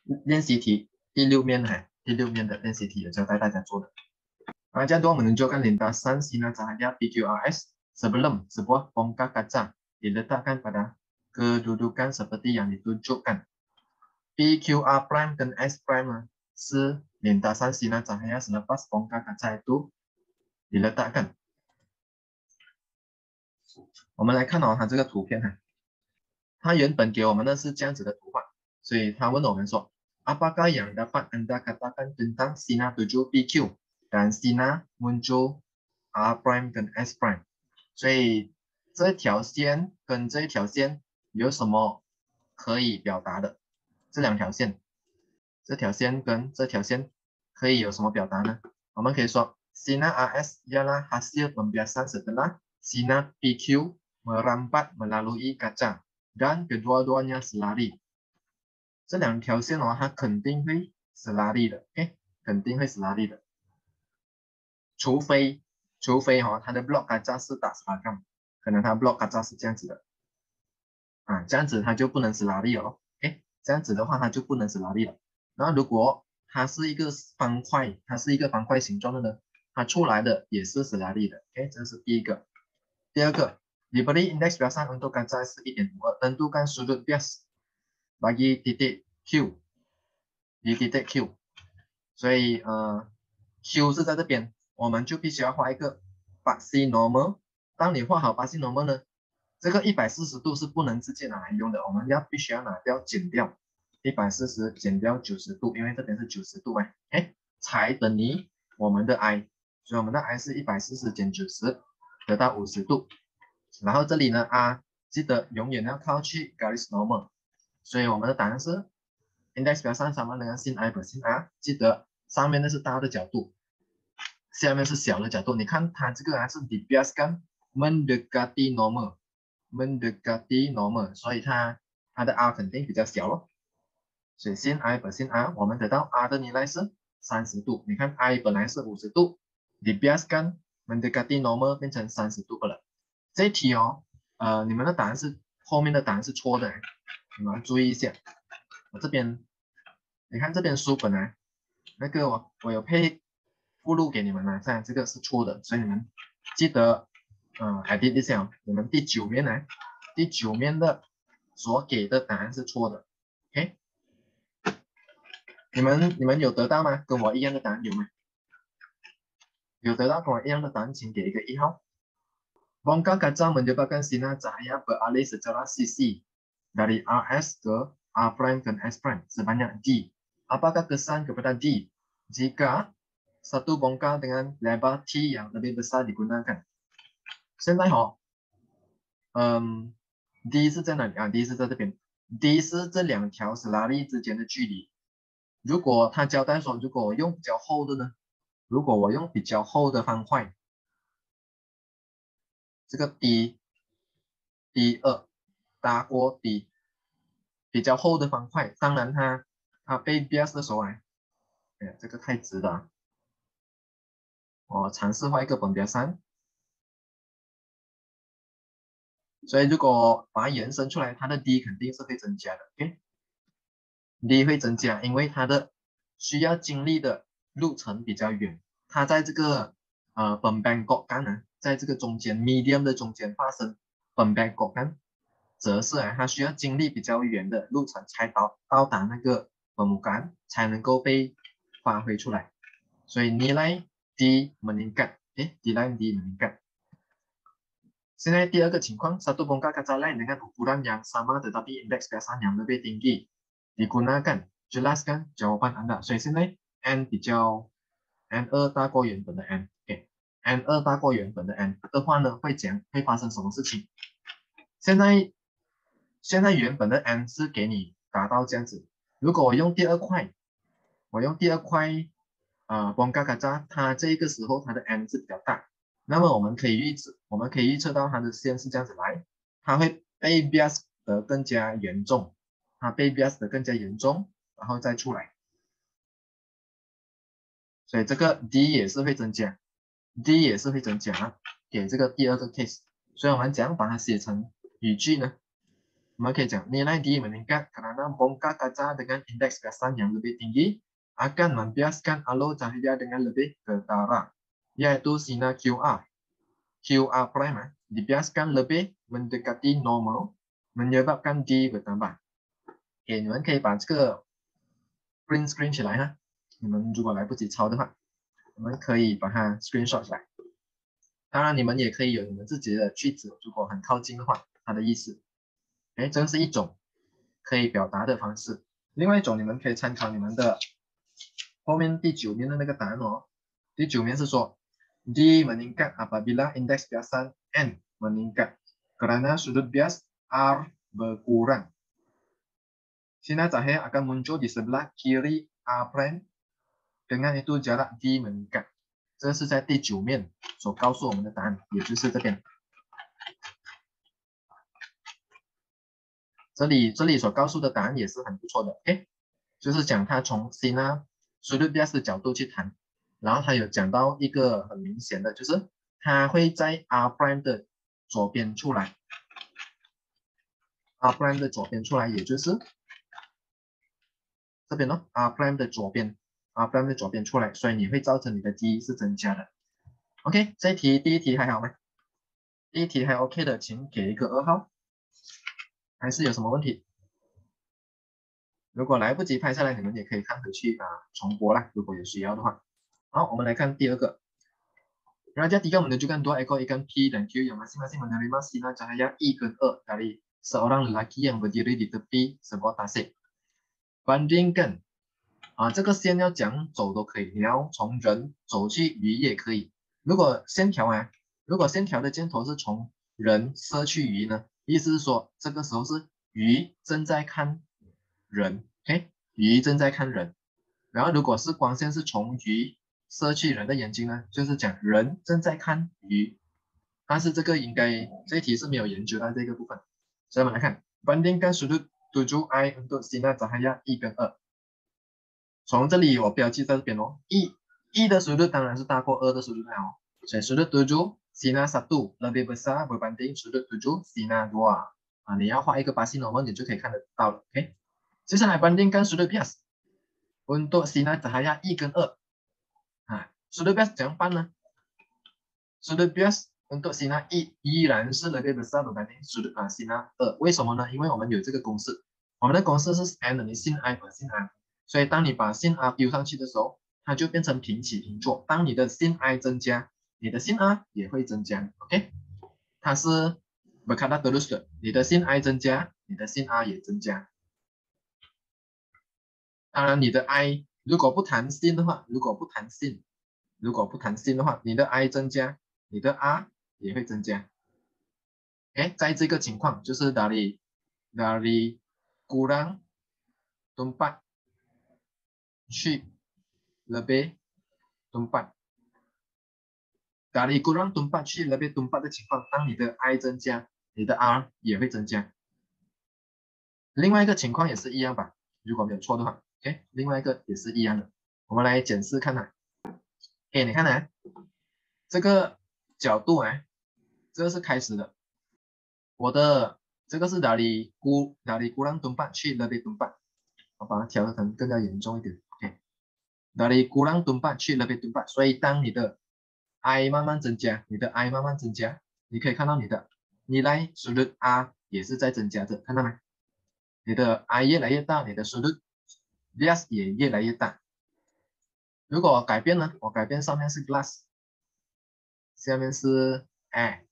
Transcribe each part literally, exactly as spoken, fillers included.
练习题第六面哈，第六面的练习题有交代大家做的。Ah, jadwal menunjukkan lintasan sinar cahaya P Q R S sebelum sebuah bongkar kaca diletakkan pada kedudukan seperti yang ditunjukkan. P Q R prime 跟 S prime 是 lintasan sinar cahaya selepas bongkar kaca itu diletakkan。我们来看哦，它这个图片哈，它原本给我们的是这样子的图画，所以他问我们说 ，apakah yang dapat anda katakan tentang sinar tujuh P Q dan sinar muncul R prime 跟 S prime？ 所以这条线跟这条线有什么可以表达的？这两条线，这条线跟这条线可以有什么表达呢？我们可以说 sinar R S ialah hasil pembiasan setelah sinar P Q merambat melalui kaca dan kedua-duanya selari。这两条线哦，它肯定会selari的 ，OK， 肯定会selari的，除非除非哈、哦，它的 block kaca 是打selagam，可能它 block kaca 是这样子的，啊，这样子它就不能selari了 ，OK， 这样子的话它就不能selari了。那如果它是一个方块，它是一个方块形状的呢，它出来的也是selari的 ，OK， 这是第一个。第二个 diberi indeks biasan untuk kaca 是 一点五二， tentukan sudut bias bagi titik Q， di titik Q， 所以呃 Q 是在这边，我们就必须要画一个 Baxi normal。当你画好 Baxi normal 呢，这个一百四十度是不能直接拿来用的，我们要必须要拿掉减掉一百四十减掉九十度，因为这边是九十度嘛，哎，才等于我们的 I， 所以我们的 I 是一百四十减九十。得到五十度，然后这里呢 R 记得永远要靠去 garis normal， 所以我们的答案是 index 表上sama dengan sin I per sin R， 记得上面的是大的角度，下面是小的角度。你看它这个还是 dibiaskan mendekati normal， mendekati normal， 所以它它的 R 肯定比较小咯。所以 sin I per sin R 我们得到 R 的依赖是三十度，你看 I 本来是五十度 dibiaskan mendekati normal 变成三十度了。这一题哦，呃，你们的答案是后面的答案是错的，你们要注意一下。我这边，你看这边书本来那个我我有配附录给你们了，这这个是错的，所以你们记得，嗯 ，edit 一下，你们第九面呢，第九面的所给的答案是错的 ，OK？ 你们你们有得到吗？跟我一样的答案有吗？有得到跟我一样的答案，请给一个一号。Bongkar kaca menyebabkan sinar cahaya beralih secara sisi dari R S ke R prime dan S prime sebanyak D. Apakah kesan kepada D jika satu bongkar dengan lebar T yang lebih besar digunakan？ 现在哈，嗯 ，D 是在哪里啊 ？D 是在这边 ，D 是这两条selari之间的距离。如果他交代说，如果我用比较厚的呢？如果我用比较厚的方块，这个 D D 二大过 D 比较厚的方块，当然它它被 bias 的时候啊，哎呀，这个太直了，我尝试画一个本标三，所以如果把它延伸出来，它的 D 肯定是会增加的 ，OK？D 会增加，因为它的需要经历的路程比较远，它在这个呃本 Bangkok 干呢，在这个中间 medium 的中间发生本 Bangkok 干。则是啊，它需要经历比较远的路程才到到达那个本母杆，才能够被发挥出来。所以 nilai D meningkat， eh nilai D meningkat。现在第二个情况 ，satu bongkar kaca lain dengan ukuran yang sama tetapi indeks biasan yang lebih tinggi digunakan， jelaskan jawaban Anda。所以现在 n 比较 n 二大过原本的 n，OK，n 二大过原本的 n 的话呢，会讲会发生什么事情？现在。现在原本的 n 是给你达到这样子，如果我用第二块，我用第二块啊 bongkar kaca， 它这个时候它的 n 是比较大，那么我们可以预测，我们可以预测到它的线是这样子来，它会被 bias 的更加严重，它被 bias 的更加严重，然后再出来，所以这个 D 也是会增加 ，D 也是会增加，给这个第二个 case， 所以我们怎样把它写成语句呢？ 我们可以讲 nilai D meningkat karena bongkar kaca dengan indeks gasan yang lebih tinggi akan membiaskan alur cahaya dengan lebih ketara, yaitu sinar Q R. Q R prime dibiaskan lebih mendekati normal, menyebabkan D bertambah。给你们可以把这个 print screen 起来哈，你们如果来不及抄的话，我们可以把它 screenshot 起来。当然，你们也可以有你们自己的句子，如果很靠近的话，它的意思。哎，这是一种可以表达的方式。另外一种，你们可以参考你们的后面第九面的那个答案哦。第九面是说 D meningkat apabila indeks biasan N meningkat karena sudut bias R berkurang. Sinar cahaya akan muncul di sebelah kiri R prime, dengan itu jarak D meningkat。这是在第九面所告诉我们的答案，也就是这边。这里这里所告诉的答案也是很不错的 ，OK， 就是讲他从 sinar sudut bias 的角度去谈，然后他有讲到一个很明显的，就是它会在 R prime 的左边出来 ，R prime 的左边出来，也就是这边咯 ，R prime 的左边 ，R prime 的左边出来，所以你会造成你的 D 是增加的。OK， 这一题第一题还好吗？第一题还 OK 的，请给一个二号。还是有什么问题？如果来不及拍下来，你们也可以看回去啊重播啦，如果有需要的话。好，我们来看第二个。Raja tiga menunjukkan dua ekor ikan P dan Q yang masing-masing menerima sinar cahaya I跟二 dari seorang lelaki yang berdiri di tepi sebuah tasik. Bandingkan 啊，这个线要讲走都可以，你要从人走去鱼也可以。如果线条啊，如果线条的箭头是从人射去鱼呢？意思是说，这个时候是鱼正在看人 ，OK， 鱼正在看人。然后如果是光线是从鱼射去人的眼睛呢，就是讲人正在看鱼。但是这个应该这一题是没有研究到这个部分，所以我们来看 bandingkan sudut tujuh I untuk sinar cahaya I跟二。从这里我标记在这边哦，一一的速度当然是大过二的速度哦，所以sudut tujuh sinar satu lebih besar berbanding sudut tujuh sinar dua 啊，你要画一个巴西诺曼，你就可以看得到了 ，OK。接下来 bandingkan sudut bias untuk sinar cahaya I 跟二啊 ，sudut bias 怎样办呢 ？sudut bias untuk sinar I 依然是 lebih besar berbanding sudut 啊 sinar 二，为什么呢？因为我们有这个公式，我们的公式是 n 等于 sin I 和 sin R。所以当你把 sin R 丢上去的时候，它就变成平起平坐。当你的 sin I 增加，你的 sin R 也会增加 ，OK？ 它是 berkata terus 的，你的 sin I 增加，你的 sin R 也增加。当然，你的 I 如果不弹性的话，如果不弹性，如果不弹性的话，你的 I 增加，你的 R 也会增加。哎，在这个情况就是 dari dari kurang tempat去 lebih tempat dari kurang tempat 去 lebih tempat 的情况，当你的 I 增加，你的 R 也会增加。另外一个情况也是一样吧，如果没有错的话 ，OK， 另外一个也是一样的。我们来检视看看。哎，你看啊，这个角度啊，这个是开始的。我的这个是 dari ku dari kurang tempat 去 lebih tempat， 我把它调成更加严重一点。dari kurang tempat 去 lebih tempat， 所以当你的 I 慢慢增加，你的 I 慢慢增加，你可以看到你的nilai sudut R 也是在增加着，看到吗？你的 I 越来越大，你的 sudut bias 也越来越大。如果我改变呢？我改变上面是 glass， 下面是 air。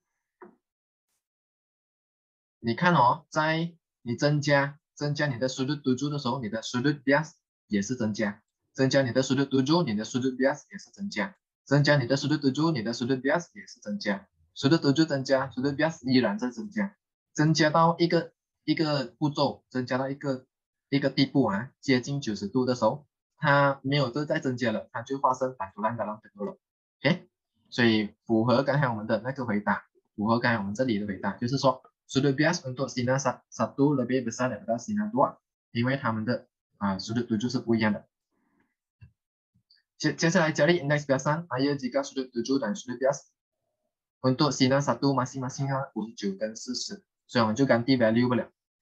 你看哦，在你增加增加你的 sudut tujuh 的时候，你的 sudut bias 也是增加。增加你的 sudut tujuh， 你的 sudut bias 也是增加。增加你的 sudut tujuh， 你的 sudut bias 也是增加。sudut tujuh 增加 ，sudut bias 依然在增加。增加到一个一个步骤，增加到一个一个地步啊，接近九十度的时候，它没有再增加了，它就发生反突然的浪费了。OK， 所以符合刚才我们的那个回答，符合刚才我们这里的回答，就是说 sudut bias untuk sinar satu lebih besar daripada sinar dua， 因为它们的啊 sudut tujuh 是不一样的。接接下来cari indeks biasan air jika sudut tujuh dan sudut bias untuk sinar satu masing-masing 五十九跟四十，所以我们就ganti value 不了，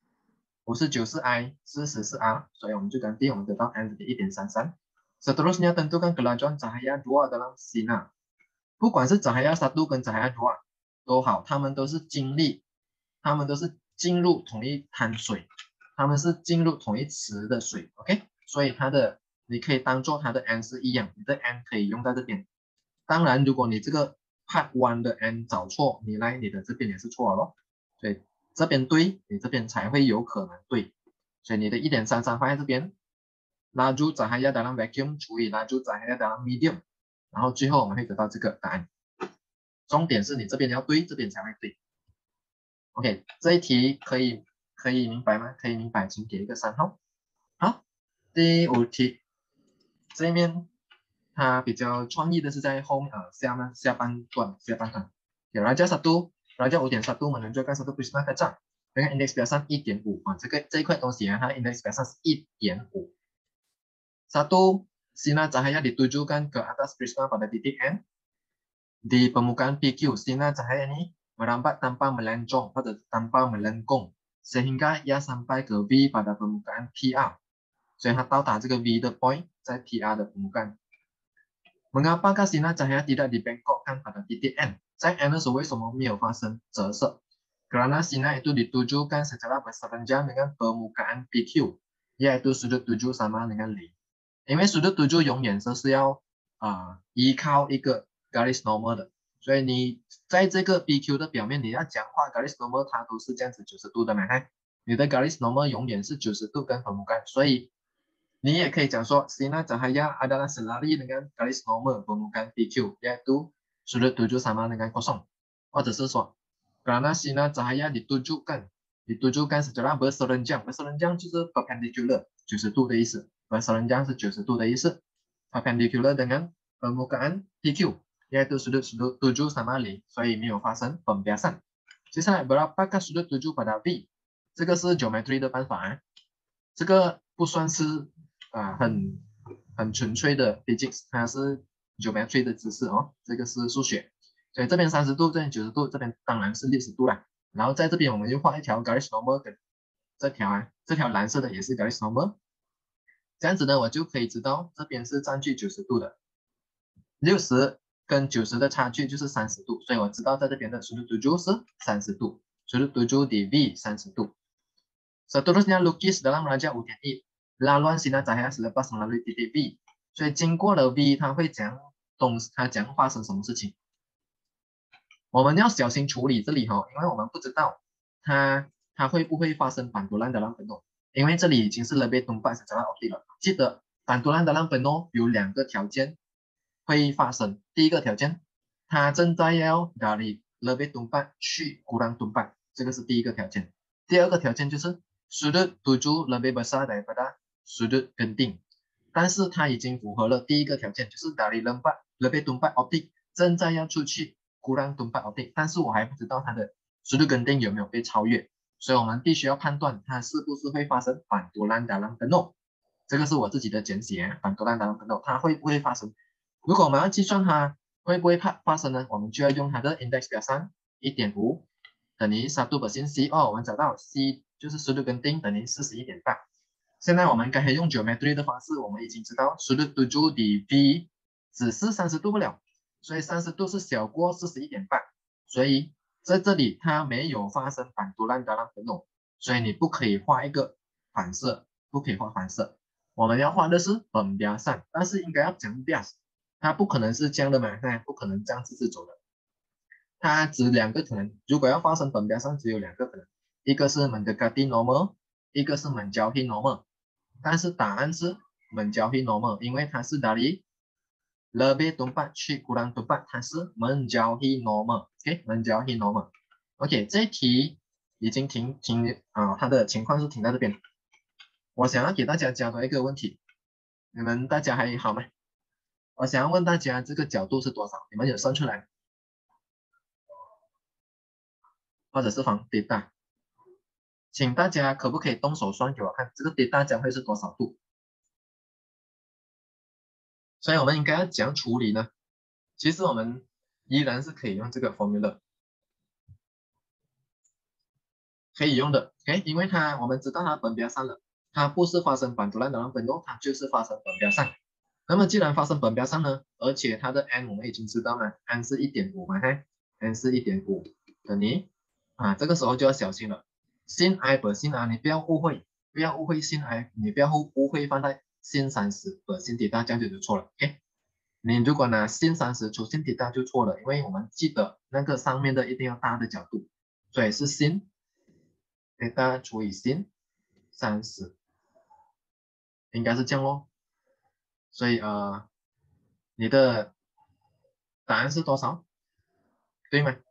五十九是 I， 四十是 R， 所以我们就ganti，我们得到 n 等于 一点三三。Seterusnya tentukan kelajuan cahaya dua dalam sinar。不管是 cahaya satu 跟 cahaya dua 都好，它们都是经历，它们都是进入同一滩水，它们是进入同一池的水 ，OK？ 所以它的你可以当做它的 n 是一样，你的 n 可以用在这边。当然，如果你这个 part one 的 n 找错，你来你的这边也是错了，所以这边对，你这边才会有可能对。所以你的 一点三三 放在这边 ，laju cahaya dalam vacuum 除以 laju cahaya dalam medium， 然后最后我们会得到这个答案。重点是你这边要对，这边才会对。OK， 这一题可以可以明白吗？可以明白，请给一个三号。好，第五题，这一面它比较创意的是在后面呃下面下半段下半段。有 Raja satu Raja 五点三度 menunjukkan satu prisma kaca dengan indeks biasa 一点五啊，这个这一块东西啊，它 indeks biasa 是 一点五。Satu sinar cahaya ditujukan ke atas prisma pada titik N di permukaan P Q. Sinar cahaya ini merambat tanpa melencong atau tanpa melengkung sehingga ia sampai ke V pada permukaan P R. 所以它到达这个 V 的 point 在 P R 的 permukaan。Mengapakah sinar cahaya tidak dibengkokkan pada titik N？ 在 N 的时候为什么没有发生折射 ？Karena sinar itu ditujukan secara berserenjang dengan permukaan P Q， yaitu sudut tuju sama dengan 零。因为 sudut tuju 永远都是要啊、呃、依靠一个 garis normal 的，所以你在这个 P Q 的表面，你要讲话 garis normal 它都是这样子九十度的嘛，你的 garis normal 永远是九十度跟 permukaan， 所以你也可以讲说 sinar cahaya adalah selari dengan garis normal permukaan P Q yaitu sudut tuju sama dengan kosong， 或者是说 karena sinar cahaya ditujukan ditujukan secara berserenjang berserenjang 就是 perpendicular 九十度的意思， berserenjang 是九十度的意思， perpendicular dengan permukaan P Q yaitu sudut sudut tuju sama 零， 所以没有发生 pembiasan。 接下来 berapakah sudut tuju pada V？ 这个是 geometry 的办法、啊、这个不算是啊，很很纯粹的 physics， 它是 geometry 的知识哦，这个是数学。所以这边三十度，这边九十度，这边当然是六十度啦。然后在这边我们就画一条 garis normal 的这条啊，这条蓝色的也是 garis normal。这样子呢，我就可以知道这边是占据九十度的，六十跟九十的差距就是三十度，所以我知道在这边的 sudut tuju 是三十度 ，sudut tuju di V 三十度。Seterusnya lukis dalam Raja 五点一。laluan sinar cahaya selepas melalui titik V， 所以经过了 V， 它会讲东，它讲发生什么事情。我们要小心处理这里哈、哦，因为我们不知道它它会不会发生pantulan dalam penuh， 因为这里已经是 lebih tumpat secara optik 了。记得pantulan dalam penuh有两个条件会发生，第一个条件，它正在要 dari lebih tumpat 去 kurang tumpat， 这个是第一个条件。第二个条件就是 sudut tuju lebih besar daripada sudut genting， 但是它已经符合了第一个条件，就是 dari lembat lebih tumpat optik 正在要出去 kurang tumpat optik， 但是我还不知道它的 sudut genting 有没有被超越，所以我们必须要判断它是不是会发生pantulan dalam penuh， 这个是我自己的简写 pantulan dalam penuh， 它会不会发生？如果我们要计算它会不会发生呢，我们就要用它的 index 表上 一点五 等于 satu persen C， 哦，我们找到 C 就是 sudut genting 等于 四十一点八。现在我们刚才用 geometry 的方式，我们已经知道 sudut tuju di V 只是三十度不了，所以三十度是小过 四十一点八， 所以在这里它没有发生pantulan dalam penuh， 所以你不可以画一个反射，不可以画反射。我们要画的是 pembiasan， 但是应该要讲 bias， 它不可能是这样的嘛，它不可能这样子是走的。它只两个可能，如果要发生 pembiasan 只有两个可能，一个是 mendekati normal， 一个是 menjauhi normal。但是答案是 menjauhi normal， 因为它是 dari lebih tumpat 去 kurang tumpat， 它是 menjauhi normal。OK， menjauhi normal。OK， 这一题已经停停啊，它的情况是停在这边。我想要给大家加多一个问题，你们大家还好吗？我想要问大家这个角度是多少？你们有算出来？或者是放 theta？请大家可不可以动手算给我看，这个 theta 将会是多少度？所以我们应该要怎样处理呢？其实我们依然是可以用这个 formula， 可以用的 ，OK， 因为它我们知道它本标上了，它不是发生反杜兰德朗本诺，它就是发生本标上。那么既然发生本标上呢，而且它的 n 我们已经知道了 n 是 一点五 嘛，嘿 n 是 一点五，等于啊，这个时候就要小心了。sin i 本sin r 你不要误会，不要误会 sin i， 你不要误会放在 sin 三十本 sin θ，这样就错了 ，OK。你如果拿 sin 三十除 sin θ就错了，因为我们记得那个上面的一定要大的角度，所以是 sin θ除以 sin 三十，应该是这样咯。所以呃，你的答案是多少？对吗？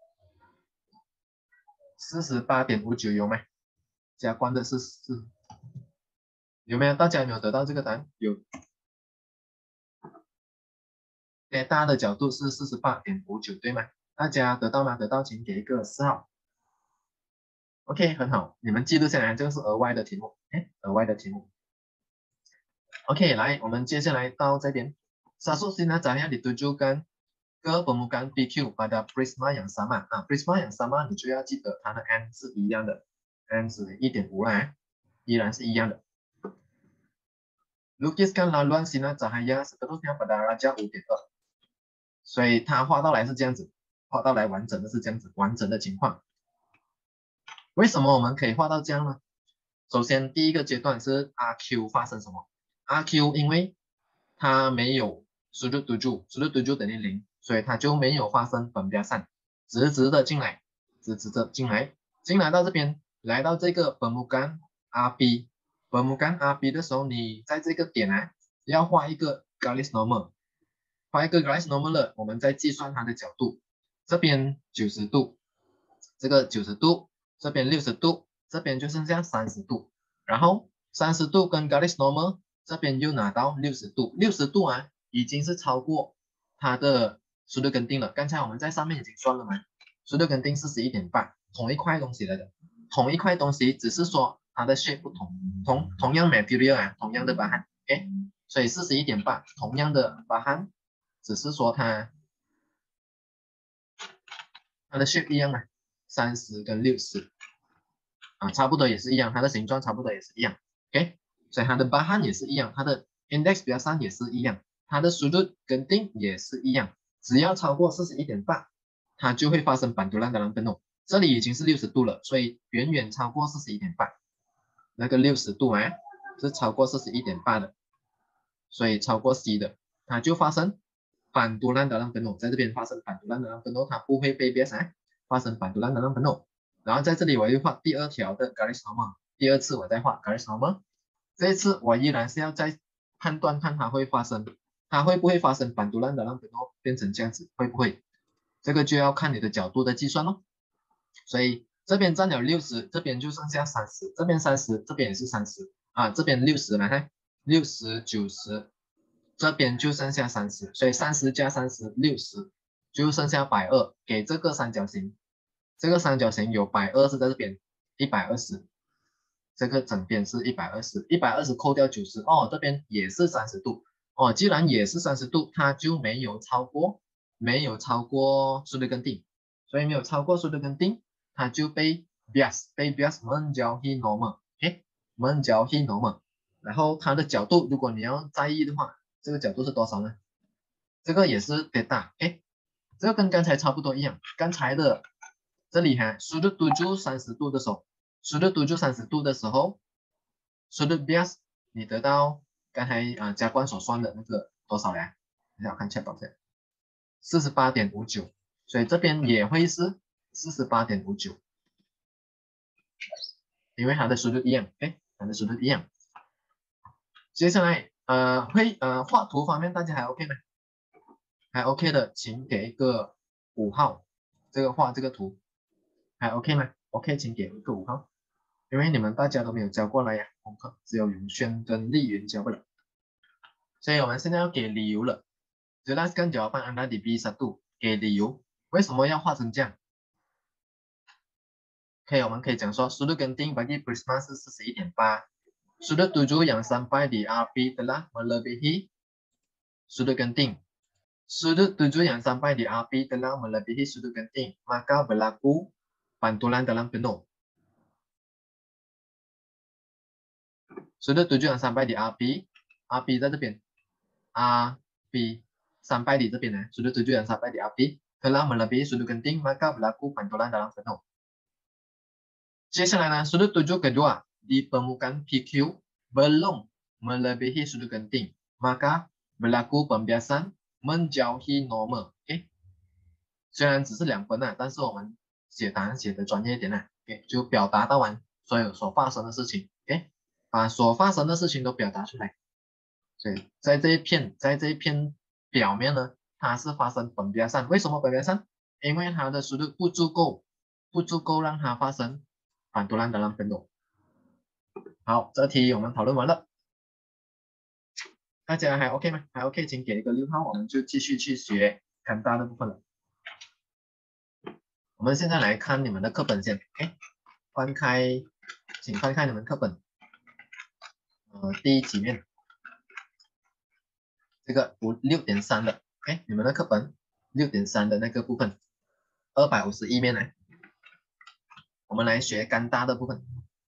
四十八点五九有吗？加关的是四，有没有？大家有没有得到这个答案？有。θ的角度是四十八点五九，对吗？大家得到吗？得到请给一个四号。OK， 很好，你们记录下来，这个是额外的题目，哎，额外的题目。OK， 来，我们接下来到这边。Satu sinar cahaya ditujukan ke permukaan P Q pada prisma yang sama。啊 ，prisma yang sama，你就要记得它的 n 是一样的 ，n 是 一点五 啦，依然是一样的。Lukiskan laluan sinar cahaya seterusnya pada raja 五点二。所以它画到来是这样子，画到来完整的是这样子，完整的情况。为什么我们可以画到这样呢？首先，第一个阶段是 R Q 发生什么 ？R Q 因为它没有sudut tujuh，sudut tujuh等于零，所以它就没有发生本标散，直直的进来，直直的进来，进来到这边，来到这个本木杆 R B， 本木杆 R B 的时候，你在这个点啊，要画一个 Gauss normal， 画一个 Gauss normal 了，我们再计算它的角度，这边九十度，这个九十度，这边六十度。这边就剩下三十度，然后三十度跟 Gauss normal 这边又拿到六十度，六十度啊已经是超过它的速度根定了。刚才我们在上面已经算了嘛，速度根定四十一点八，同一块东西来的，同一块东西，只是说它的 shape 不同，同同样 material 啊，同样的巴汗 ，OK， 所以四十一点八同样的巴汗，只是说它它的 shape 一样啊，三十跟六十。啊，差不多也是一样，它的形状差不多也是一样 ，OK， 所以它的巴汗也是一样，它的 index 比较上也是一样，它的速度跟定也是一样，只要超过四十一点八，它就会发生板杜兰的朗本诺。这里已经是六十度了，所以远远超过四十一点八，那个六十度啊是超过四十一点八的，所以超过 C 的，它就发生反杜兰的朗本诺，在这边发生反杜兰的朗本诺，它不会被别啥发生反杜兰的朗本诺。然后在这里我又画第二条的 Gauss normal， 第二次我再画 Gauss normal， 这一次我依然是要再判断看它会发生，它会不会发生反杜兰的让本诺变成这样子，会不会？这个就要看你的角度的计算咯。所以这边占了六十，这边就剩下三十，这边三十，这边也是三十啊，这边六十来看，六十九十，这边就剩下三十，所以三十加三十六十，就剩下百二，给这个三角形。这个三角形有百二十在这边，一百二十，这个整边是一百二十，一百二十扣掉九十，哦，这边也是三十度，哦，既然也是三十度，它就没有超过，没有超过速度根定，所以没有超过速度根定，它就被 bias 被 bias menjauhi normal，OK， menjauhi normal， 然后它的角度，如果你要在意的话，这个角度是多少呢？这个也是 θ，OK， 这个跟刚才差不多一样，刚才的。这里哈，sudut tujuh三十度的时候，sudut tujuh三十度的时候，sudut bias 你得到刚才啊、呃、加冠所算的那个多少呀？你想看一下多少？四十八点五九，所以这边也会是四十八点五九，因为它的 sudut 一样，哎，它的 sudut 一样。接下来呃会呃画图方面大家还 OK 吗？还 OK 的，请给一个五号，这个画这个图。还 OK 吗 ？OK， 请给一个五号，因为你们大家都没有交过来呀，功课只有永轩跟丽云交不了，所以我们现在要给理由了。Jelaskan jawaban Anda di B 一， 给理由，为什么要画成这样？可以，我们可以讲说，sudut genting bagi prisma 是 四十一点八， sudut tujuh yang sampai di R B telah melebihi sudut genting. Sudut tujuh yang sampai di R B telah melebihi sudut genting, maka berlaku pantulan dalam penuh. sudut tujuh yang sampai di A P，A P 在这边 ，A P sampai di 这边呢，sudut tujuh yang sampai di A P telah melebihi sudut genting maka berlaku pantulan dalam penuh。接下来呢，sudut tujuh kedua di permukaan P Q belum melebihi sudut genting maka berlaku pembiasan menjauhi normal。OK， 虽然只是两分啊，但是我们写答案写的专业一点啊。OK， 就表达到完所有所发生的事情。OK， 把所发生的事情都表达出来。所以在这一片，在这一片表面呢，它是发生本边上。为什么本边上？因为它的速度不足够，不足够让它发生反突然的浪分动。好，这题我们讨论完了，大家还 OK 吗？还 OK， 请给一个六号，我们就继续去学看大的部分了。我们现在来看你们的课本先 ，OK， 翻开，请翻开你们课本，呃，第一几面。这个五六点三的 ，OK， 你们的课本六点三的那个部分，二百五十一面来，我们来学干大的部分。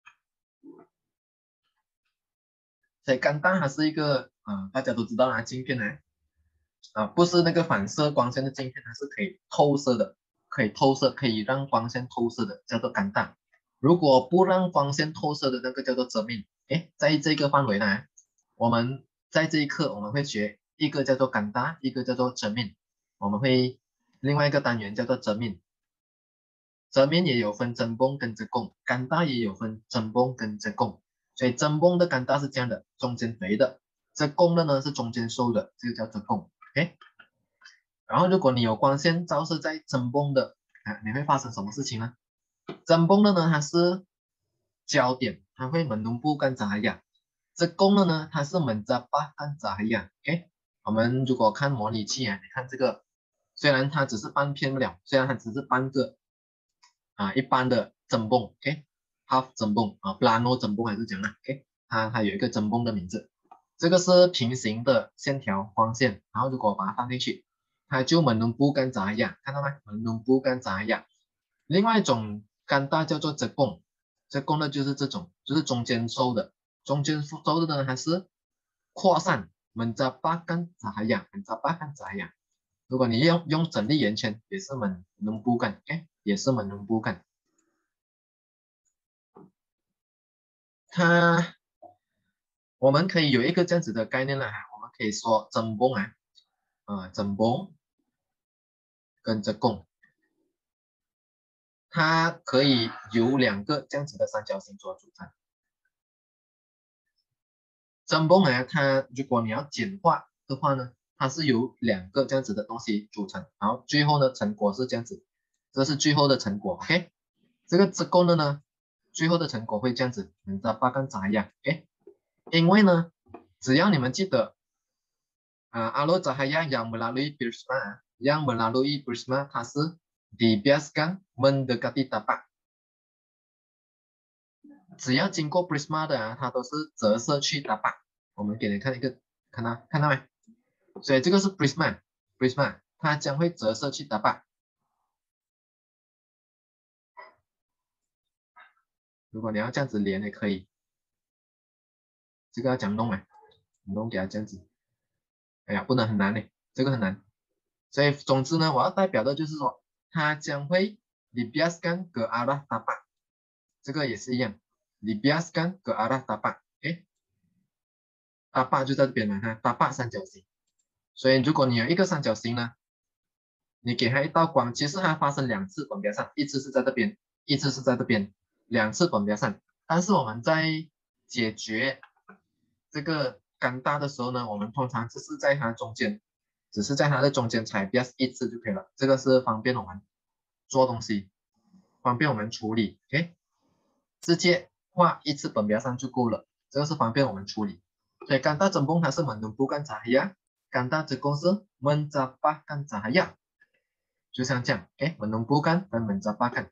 所以干大它是一个啊、呃，大家都知道啦，镜片呢，啊、呃，不是那个反射光线的镜片，它是可以透射的，可以透射，可以让光线透射的，叫做干大。如果不让光线透射的那个叫做遮面。哎，在这个范围呢，我们在这一课我们会学。一个叫做干大，一个叫做遮面。我们会另外一个单元叫做遮面。遮面也有分真崩跟遮拱，干大也有分真崩跟遮拱。所以真崩的干大是这样的，中间肥的；遮拱的呢是中间瘦的，这个叫遮拱。OK。然后如果你有光线照射在真崩的，啊，你会发生什么事情呢？真崩的呢，它是焦点，它会menumpu kan cahaya。遮拱的呢，它是menjapahkan cahaya。OK。我们如果看模拟器啊，你看这个，虽然它只是半片不了，虽然它只是半个啊一般的真崩 ，OK，half 真崩啊 ，plano 真崩还是讲啊 ，OK， 它它有一个真崩的名字，这个是平行的线条光线，然后如果把它放进去，它就menumpukan cahaya，看到吗 ？menumpukan cahaya。另外一种干大叫做遮拱，遮拱的就是这种，就是中间收的，中间收的呢它是扩散。menjapahkan cahaya， menjapahkan cahaya。如果你用用整粒圆圈，也是menumpukan， 哎，也是menumpukan。它，我们可以有一个这样子的概念了哈，我们可以说真崩啊，啊，真崩跟遮拱，它可以由两个这样子的三角形所组成。真崩啊，它如果你要简化的话呢，它是由两个这样子的东西组成，然后最后呢成果是这样子，这是最后的成果 ，OK。这个遮拱的呢，最后的成果会这样子，你知道八竿咋样 ？OK， 因为呢，只要你们记得啊，阿罗扎哈亚 yang melalui prisma， yang melalui prisma 它是 dibiaskan mendekati tapak。只要经过 prisma 的啊，它都是折射去tapak。我们给你看一个，看到看到没？所以这个是 prisma，prisma 它将会折射去tapak。如果你要这样子连也可以，这个要讲弄啊，弄给它这样子。哎呀，不能很难嘞，这个很难。所以总之呢，我要代表的就是说，它将会 dibiaskan ke arah tapak， 这个也是一样 ，dibiaskan ke arah tapak， 哎 ，tapak 就在这边嘛，看 tapak 三角形。所以如果你有一个三角形呢，你给它一道光，其实它发生两次本边上，一次是在这边，一次是在这边，两次本边上。但是我们在解决这个干大的时候呢，我们通常只是在它中间，只是在它的中间踩 bias 一次就可以了。这个是方便我们做东西，方便我们处理。OK， 直接画一次本边上就够了，这个是方便我们处理。所以干大真崩它是menumpukan cahaya， 干大遮拱是menjapahkan cahaya， 就像这样。OK， menumpukan 跟 menjapahkan。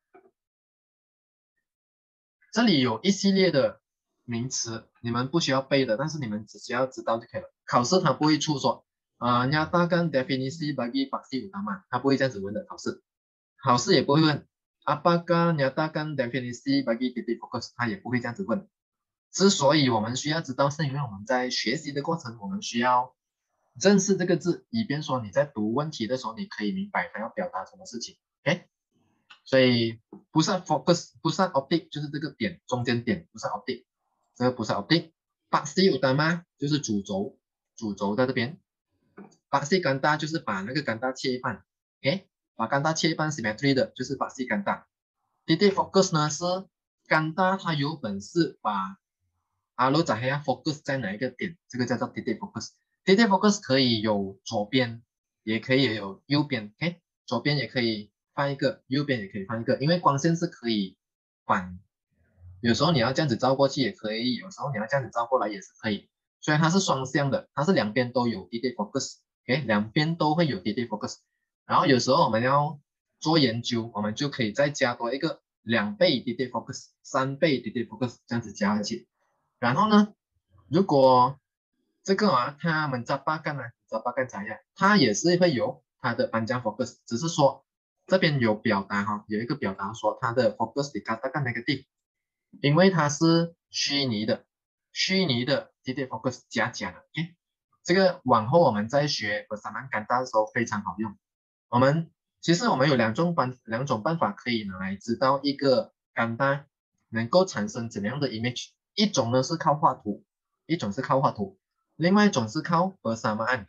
这里有一系列的名词，你们不需要背的，但是你们只需要知道就可以了。考试它不会出说，啊、呃、，nyatakan definisi bagi faksi utama， 它不会这样子问的。考试，考试也不会问 apakah nyatakan definisi bagi titik fokus， 它也不会这样子问。 之所以我们需要知道，是因为我们在学习的过程，我们需要认识这个字，以便说你在读问题的时候，你可以明白它要表达什么事情。OK，所以不是 focus，不是 optic，就是这个点中间点，不是 optic，这个不是 optic。Paksi utama 就是主轴，主轴在这边。Paksi ganda 就是把那个 ganda 切一半。OK，把 ganda 切一半 symmetry 的，就是 Paksi ganda。Titik focus 呢是 ganda 它有本事把阿罗扎黑亚 focus 在哪一个点，这个叫做 titik focus。titik focus 可以有左边，也可以有右边。OK，左边也可以放一个，右边也可以放一个，因为光线是可以反。有时候你要这样子照过去也可以，有时候你要这样子照过来也是可以，所以它是双向的，它是两边都有 titik focus，OK，两边都会有 titik focus。然后有时候我们要做研究，我们就可以再加多一个两倍 titik focus，三倍 titik focus 这样子加下去。然后呢，如果这个啊，他们扎巴干呢，扎巴干怎样？它也是会有它的班江 focus，只是说这边有表达哈，有一个表达说它的 focus 比卡大干那个地。因为它是虚拟的，虚拟的 titik focus 加加的 ，OK， 这个往后我们在学 Bersamaan Ganda 的时候非常好用。我们其实我们有两种办两种办法可以拿来知道一个 Ganda 能够产生怎样的 image， 一种呢是靠画图，一种是靠画图，另外一种是靠 Bersamaan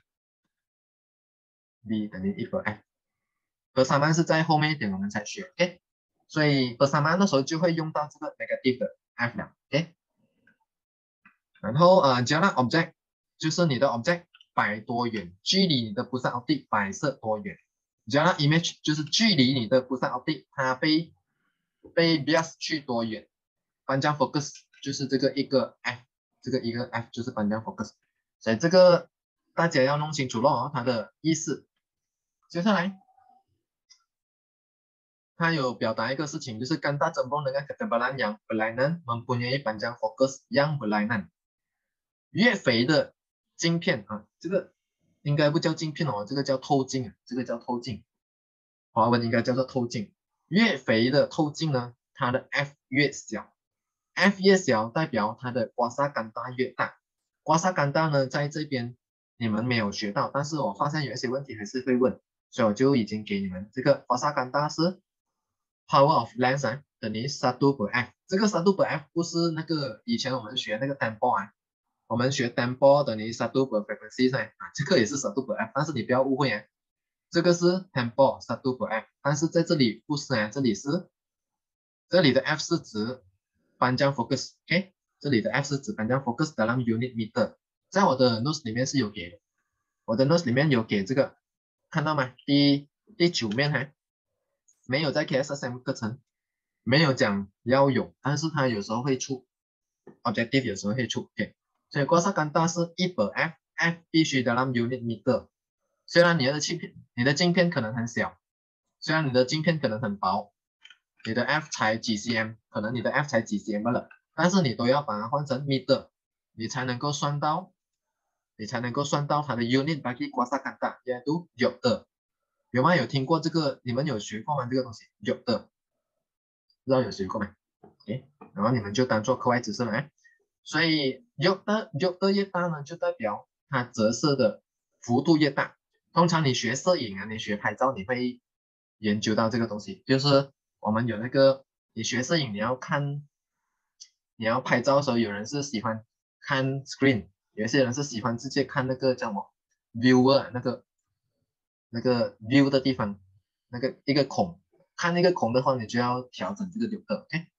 B 等于一个 F，Bersamaan 是在后面一点我们才学 ，OK。所以 Bersamaan 的时候就会用到这个 negative 的 F 了 ，OK。然后呃 Jarak object 就是你的 object 摆多远，距离你的 pusat optic 摆设多远。Jarak image 就是距离你的 pusat optic 它被被 bias 去多远。Panjang focus 就是这个一个 F， 这个一个 F 就是 Panjang focus。所以这个大家要弄清楚了哦，它的意思。接下来。他有表达一个事情，就是Ganda cenderung dengan ketebalan yang berlainan mempunyai panjang fokus yang berlainan。越肥的晶片啊，这个应该不叫晶片哦，这个叫透镜啊，这个叫透镜，华文应该叫做透镜。越肥的透镜呢，它的 F 越小 ，F 越小代表它的刮痧干大越大。刮痧干大呢，在这边你们没有学到，但是我发现有一些问题还是会问，所以我就已经给你们这个刮痧干大是。Power of lens 啊，等于satu per f。这个satu per f 不是那个以前我们学那个 tempo 啊，我们学 tempo 等于satu per frequency 噻啊，这个也是satu per f，但是你不要误会啊，这个是 tempo satu per f，但是在这里不是啊，这里是这里的 f 是指panjang focus，OK， 这里的 f 是指panjang focus dalam unit meter，在我的 notes 里面是有给的，我的 notes 里面有给这个，看到吗？第第九面哈。没有在 K S S M 课程，没有讲要有，但是它有时候会出 objective， 有时候会出 ，OK。所以刮痧干大是一百 F，F 必须的 dalam unit meter。虽然你的镜片，你的镜片可能很小，虽然你的镜片可能很薄，你的 F 才几 cm， 可能你的 F 才几 cm 了，但是你都要把它换成 meter， 你才能够算到，你才能够算到它的 unit bagi 刮痧干大，也都有的。有吗？有听过这个？你们有学过吗？这个东西有的，不知道有学过没？诶，然后你们就当做课外知识了哎。所以有的有的越大呢，就代表它折射的幅度越大。通常你学摄影啊，你学拍照，你会研究到这个东西，就是我们有那个你学摄影，你要看，你要拍照的时候，有人是喜欢看 screen， 有一些人是喜欢直接看那个叫什么 viewer 那个。那个 view 的地方，那个一个孔，看那个孔的话，你就要调整这个流的 ，OK。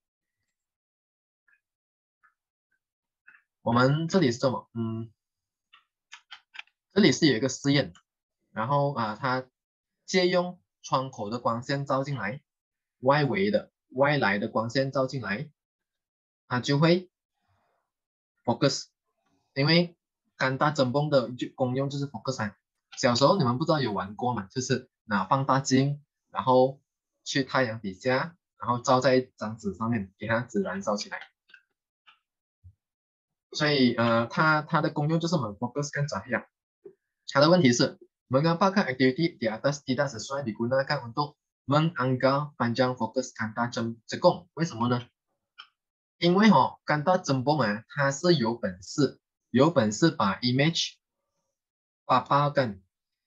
我们这里是什么？嗯，这里是有一个试验，然后啊，它借用窗口的光线照进来，外围的外来的光线照进来，它就会 focus，因为干大针泵的功用就是 focus 啊。小时候你们不知道有玩过吗？就是拿放大镜，然后去太阳底下，然后照在一张纸上面，给它纸燃烧起来。所以呃，它它的功用就是memfokus kan cahaya。它的问题是，mengapa activity di atas tidak sesuai digunakan untuk menanggal panjang fokus kanta jegong？为什么呢？ 因为哦，干大真崩啊，它是有本事，有本事把 image 把八根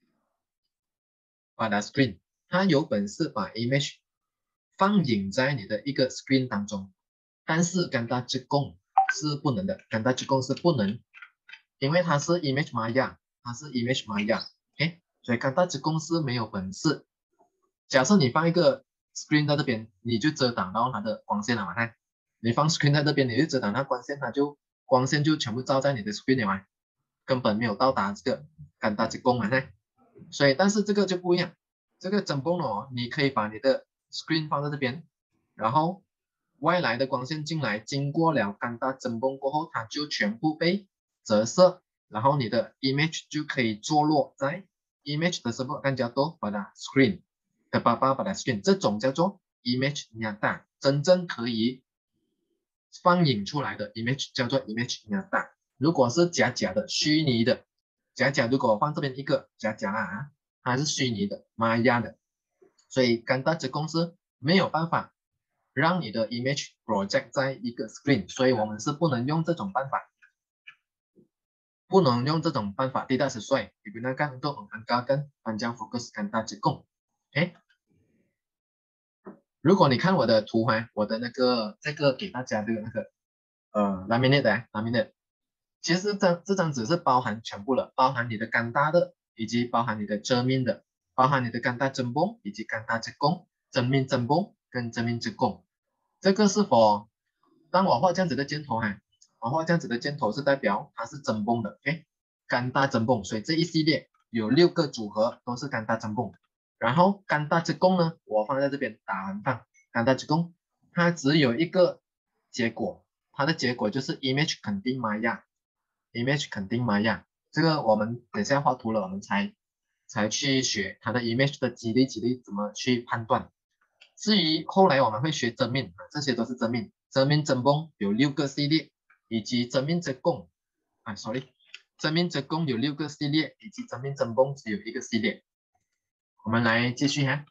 把它 screen，它有本事把 image 放映在你的一个 screen 当中，但是干大直供是不能的，干大直供是不能，因为它是 image Maya，它是 image Maya，OK，所以干大直供是没有本事。假设你放一个 screen 在这边，你就遮挡到它的光线了嘛？看，你放 screen 在这边，你就遮挡它光线，它就光线就全部照在你的 screen 里嘛，根本没有到达这个干大直供嘛？看，所以但是这个就不一样，这个真崩哦，你可以把你的 screen 放在这边，然后外来的光线进来，经过了干大真崩过后，它就全部被折射，然后你的 image 就可以坐落在 image 的什么更加多把它 screen 的爸爸把它 screen， 这种叫做 image nyata， 真正可以放映出来的 image 叫做 image nyata。如果是假假的虚拟的，假假如果我放这边一个假假啊，它是虚拟的玛雅的，所以干大直供是没有办法让你的 image project 在一个 screen， 所以我们是不能用这种办法，不能用这种办法。tidak sesuai digunakan untuk mengangkat panjang fokus干大直供。哎，如果你看我的图哈，我的那个这个给大家这个那个呃 laminate 的 laminate，其实这这张纸是包含全部了，包含你的干大的，以及包含你的遮面的，包含你的干大真崩以及干大直供，真面真崩跟真面直供。这个是否当我画这样子的箭头哈，我画这样子的箭头是代表它是真崩的 ，OK， 干大真崩，所以这一系列有六个组合都是干大真崩。然后干大直供呢，我放在这边打横放，干大直供它只有一个结果，它的结果就是 image 肯定玛雅。image 肯定玛雅，这个我们等下画图了，我们才才去学它的 image 的几例几例怎么去判断。至于后来我们会学真面啊，这些都是真面，真面真崩有六个系列，以及真面真供啊 ，sorry， 真面真供有六个系列，以及真面真崩只有一个系列。我们来继续哈。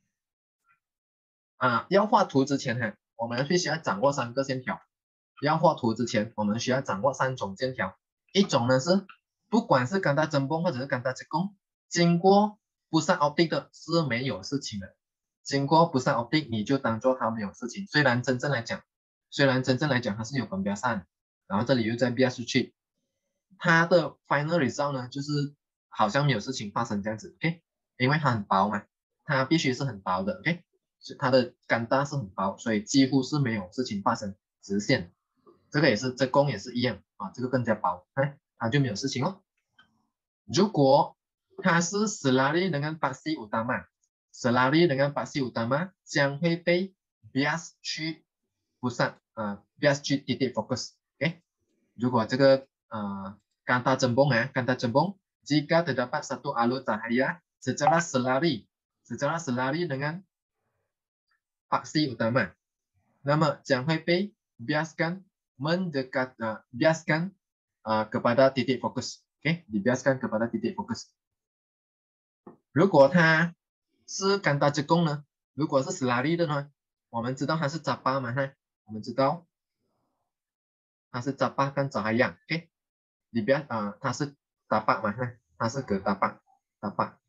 啊，要画图之前哈，我们必须要掌握三个线条。要画图之前，我们需要掌握三种线条。一种呢是，不管是干大真崩或者是干大直供，经过不上 optic 的是没有事情的。经过不上 optic，你就当做它没有事情。虽然真正来讲，虽然真正来讲它是有分标上，然后这里又再标出去，它的 final result 呢，就是好像没有事情发生这样子 ，OK？ 因为它很薄嘛，它必须是很薄的 ，OK？ 它的干大是很薄，所以几乎是没有事情发生，直线。这个也是，这弓也是一样啊，这个更加薄，哎，它就没有事情哦。如果它是 selaras dengan paksi utama，selaras dengan paksi utama 将会被 bias 去 pusat 啊 bias 去 titik fokus，OK？ 如果这个呃干大真崩啊，干大真崩 jika terdapat satu alur cahaya secara selari secara selari dengan paksi utama， 那么将会被 biaskan mendekat uh, biaskan uh, kepada titik fokus， OK， dibiaskan kepada titik fokus。如果它是干大直供呢，如果是 selari 的呢，我们知道它是扎巴嘛，哈，我们知道它是扎巴跟扎一样 ，OK， 里边啊、呃、它是扎巴嘛，哈，它是格扎巴，扎巴，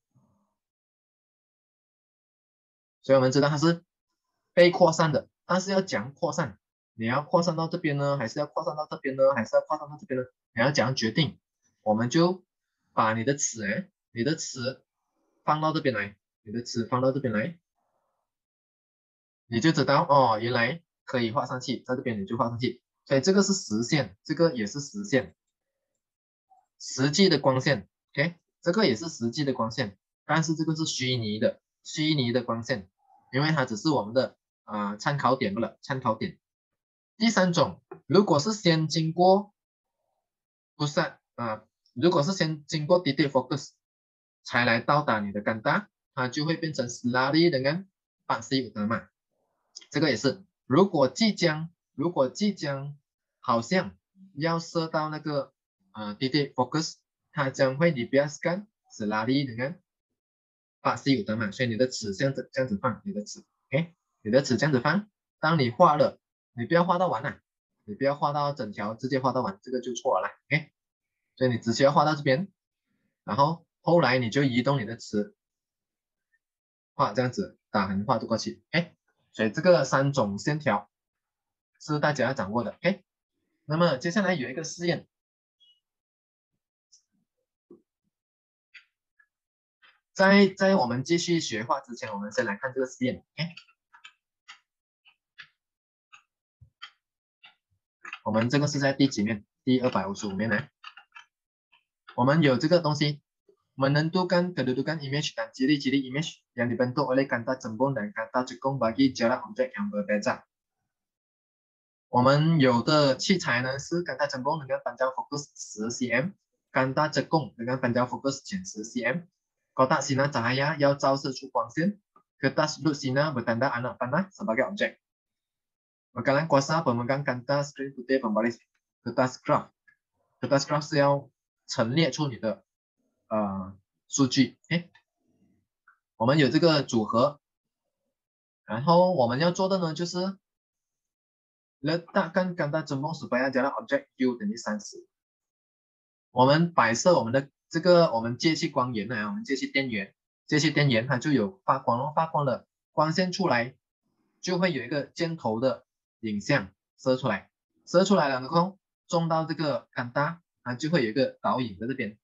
所以我们知道它是被扩散的，但是要讲扩散。你要扩散到这边呢，还是要扩散到这边呢，还是要扩散到这边呢？你要怎样决定？我们就把你的尺，哎，你的尺放到这边来，你的尺放到这边来，你就知道哦，原来可以画上去，在这边你就画上去。所以这个是实线，这个也是实线，实际的光线 ，OK， 这个也是实际的光线，但是这个是虚拟的，虚拟的光线，因为它只是我们的啊、呃、参考点不了，参考点。第三种，如果是先经过，不是啊、呃，如果是先经过 titik fokus 才来到达你的干大，它就会变成 selari dengan paksi utama。这个也是，如果即将，如果即将好像要射到那个呃 titik fokus， 它将会 dibiaskan selari dengan paksi utama。所以你的尺这样子这样子放，你的尺，OK， 你的尺这样子放，当你画了。你不要画到完啊， 你不要画到整条，直接画到完，这个就错了啦。OK，所以你只需要画到这边，然后后来你就移动你的词，画这样子打横画过去。OK，所以这个三种线条是大家要掌握的。OK，那么接下来有一个试验。在在我们继续学画之前，我们先来看这个试验。OK，我们这个是在第几面？第二百五十五面呢？我们有这个东西 menentukan kedudukan image dan ciri-ciri image yang dibentuk oleh kata cembung dan kata cekung bagi jarak objek yang berbeda。我们有的器材呢是kata cembung dengan panjang fokus sepuluh cm， kata cekung dengan panjang fokus 减十 cm。kotak sinar cahaya 要照射出光线。kertas sudut sinar bertanda anak panah sebagai objek。Bekalan kuasa pemegang kantas screen putih pembaris kertas graph。kertas graph 是要陈列出你的呃数据。哎，我们有这个组合，然后我们要做的呢就是 letakkan kata cembung supaya jarak objek U 等于三十。我们摆设我们的这个我们接气光源呢，我们接气电源，接气电源它就有发光了，发光了，光线出来就会有一个箭头的影像射出来，射出来了，然后中到这个杆大，它就会有一个导引在这边。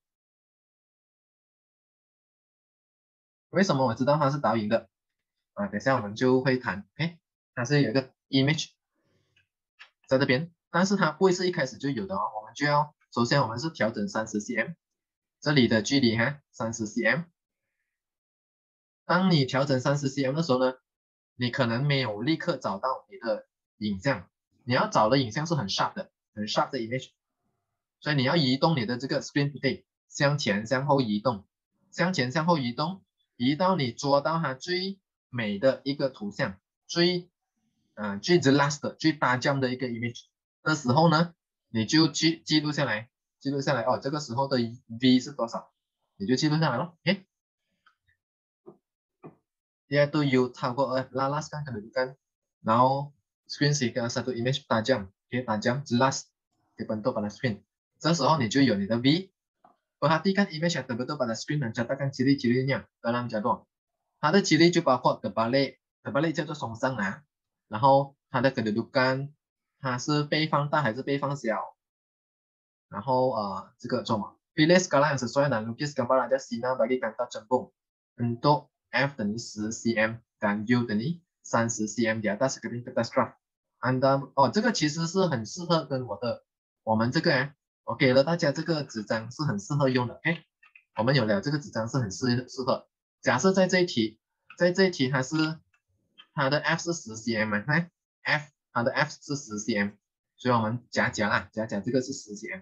为什么我知道它是导引的啊？等一下我们就会谈。哎，它是有一个 image 在这边，但是它不会是一开始就有的哦。我们就要首先我们是调整三十 cm， 这里的距离哈三十 cm。当你调整三十 cm 的时候呢，你可能没有立刻找到你的影像，你要找的影像是很 sharp 的，很 sharp 的 image， 所以你要移动你的这个 screen play， 向前向后移动，向前向后移动，移到你捉到它最美的一个图像，最呃最 the last 的最大降的一个 image 的时候呢，你就记记录下来，记录下来哦，这个时候的 V 是多少，你就记录下来咯。诶。yaitu U 超过二 lalaskan kedudukan， 然后 screen sehingga satu image tajam， okay, tajam jelas dibentuk pada screen。这时候你就有你的 V。Perhatikan image yang terbentuk pada screen dan catatkan ciri-cirinya dalam jadwal。它的 ciri 就包括 terbalik， terbalik 叫做耸上啊，然后它的 kedudukan 它是被放大还是被放小，然后呃这个做什么 pilih skala yang sesuai dan lukis gambar ada sinar bagi kata cembung untuk F 等于十 cm dan U 等于三十 cm di atas screen kertas graph。Anda 哦，这个其实是很适合跟我的我们这个哎，我给了大家这个纸张是很适合用的。哎，我们有了这个纸张是很适适合。假设在这一题，在这一题它是它的 F 是十 cm， 看 F 它的 F 是十 cm， 所以我们加加啦，加加这个是十 cm。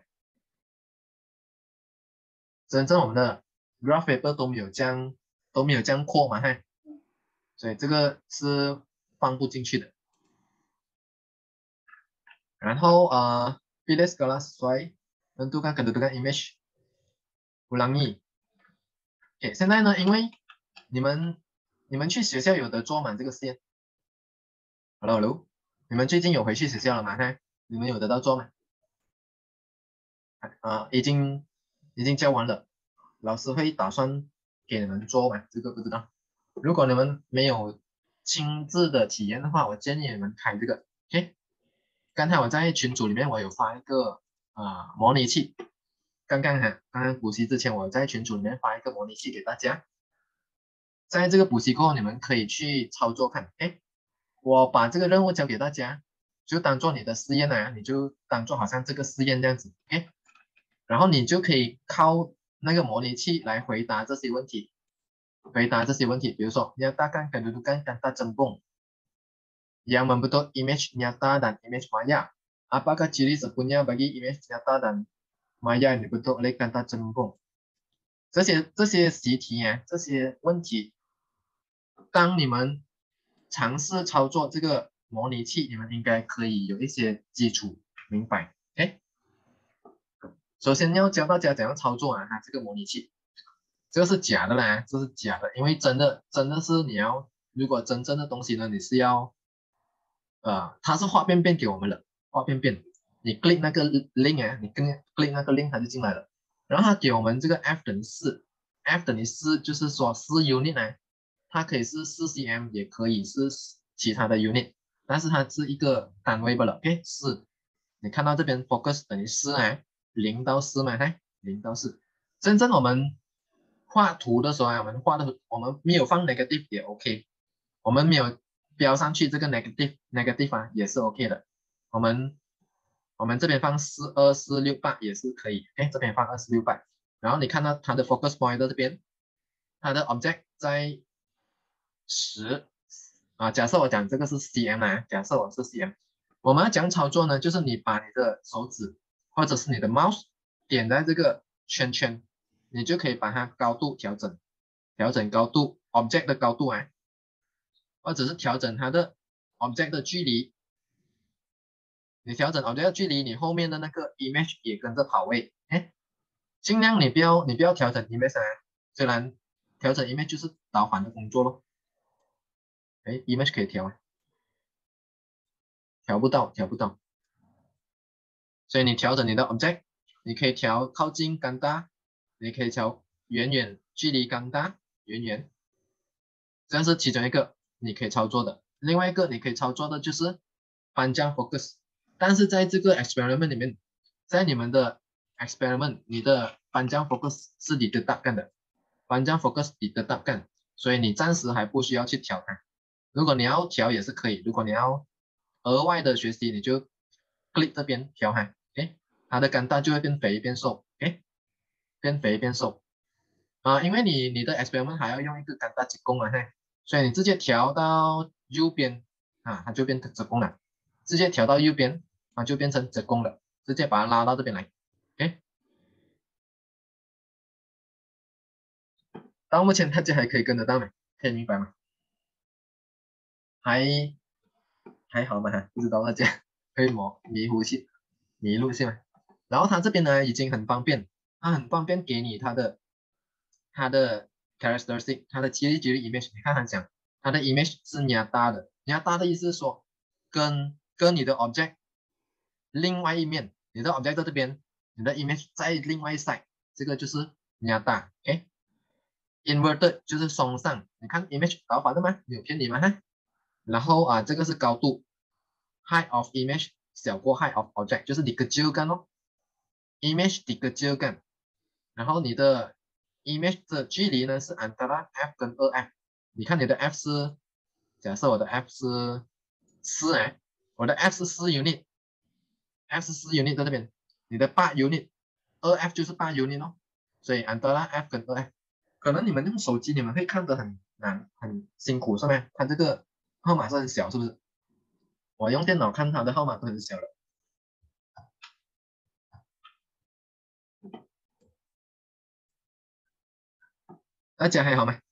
真正我们的 graph paper 都没有这样都没有这样扩嘛，哈，所以这个是放不进去的。然后呃 pilih skala sesuai tentukan kedudukan image ulangi。OK， 现在呢，因为你们你们去学校有的做满这个实验 ，hello hello， 你们最近有回去学校了吗？哈，你们有得到做吗？啊、呃，已经已经教完了，老师会打算给你们做吗？这个不知道。如果你们没有亲自的体验的话，我建议你们开这个。OK， 刚才我在群组里面我有发一个啊、呃、模拟器，刚刚哈，刚刚补习之前我在群组里面发一个模拟器给大家，在这个补习过后你们可以去操作看。哎，我把这个任务交给大家，就当做你的试验啊，你就当做好像这个试验这样子。哎，然后你就可以靠那个模拟器来回答这些问题。回答这些问题，比如说 nyatakan kedudukan kata cembung yang membentuk image nyata dan image maya. Apakah ciri sempurna bagi image nyata dan maya yang dibentuk oleh kata cembung？ 这些这些习题啊，这些问题，当你们尝试操作这个模拟器，你们应该可以有一些基础明白。哎，首先要教大家怎样操作啊，它这个模拟器。这个是假的啦，这是假的，因为真的真的是你要，如果真正的东西呢，你是要，呃，它是画便便给我们的，画便便， 你 click 那个 link 啊，你跟 click 那个 link 它就进来了。然后它给我们这个 f 等于四 ，f 等于四就是说四 unit 呢，它可以是四 cm， 也可以是其他的 unit， 但是它是一个单位罢了。OK， 四，你看到这边 focus 等于四呢，零到四嘛，看零到四。真正我们画图的时候啊，我们画的我们没有放 negative 也 OK， 我们没有标上去这个 negative negative 啊也是 OK 的。我们我们这边放四二四六八也是可以，哎，这边放二四六八，然后你看到它的 focus point 在这边，它的 object 在十啊，假设我讲这个是 cm 啊，假设我是 cm， 我们要讲操作呢，就是你把你的手指或者是你的 mouse 点在这个圈圈，你就可以把它高度调整，调整高度 object 的高度啊，或者是调整它的 object 的距离。你调整 object 的距离，你后面的那个 image 也跟着跑位，哎，尽量你不要你不要调整 image 啊，虽然调整 image 就是导航的工作咯，哎 image 可以调啊，调不到调不到，所以你调整你的 object， 你可以调靠近更大，你可以调远远距离更大远远，这是其中一个你可以操作的。另外一个你可以操作的就是翻江 focus， 但是在这个 experiment 里面，在你们的 experiment， 你的翻江 focus 是你的大干的，翻江 focus 你的大干，所以你暂时还不需要去调它。如果你要调也是可以，如果你要额外的学习，你就 click 这边调它，哎，它的干大就会变肥变瘦，哎，变肥变瘦啊，因为你你的 experiment 还要用一个干大结构嘛，嘿，所以你直接调到右边啊，它就变成折弓了，直接调到右边，它就变成折弓了，直接把它拉到这边来，哎，到目前大家还可以跟得到吗？可以明白吗？还还好吗？哈，不知道大家可以模迷糊去迷路是吗？然后它这边呢已经很方便，它很方便给你它的它的 characteristic， 它的举例举例 image， 你看它讲它的 image 是压大的，压大的意思是说跟跟你的 object 另外一面，你的 object 在这边，你的 image 在另外一 side， 这个就是压大，哎 ，inverted 就是双上，你看 image 导法的吗？没有骗你吗？哈，然后啊这个是高度 height of image 小过 height of object， 就是你kecilkan哦 ，image dikecilkan，然后你的 image 的距离呢是 antara f 跟 二 f， 你看你的 f 是，假设我的 f 是四哎，我的 f 是四 unit，f 是四 unit 在这边，你的八 unit， 二 f 就是八 unit 哦，所以 antara f 跟二 f， 可能你们用手机你们会看得很难很辛苦是吗？它这个号码是很小是不是？我用电脑看它的号码都很小了，大家还好吗？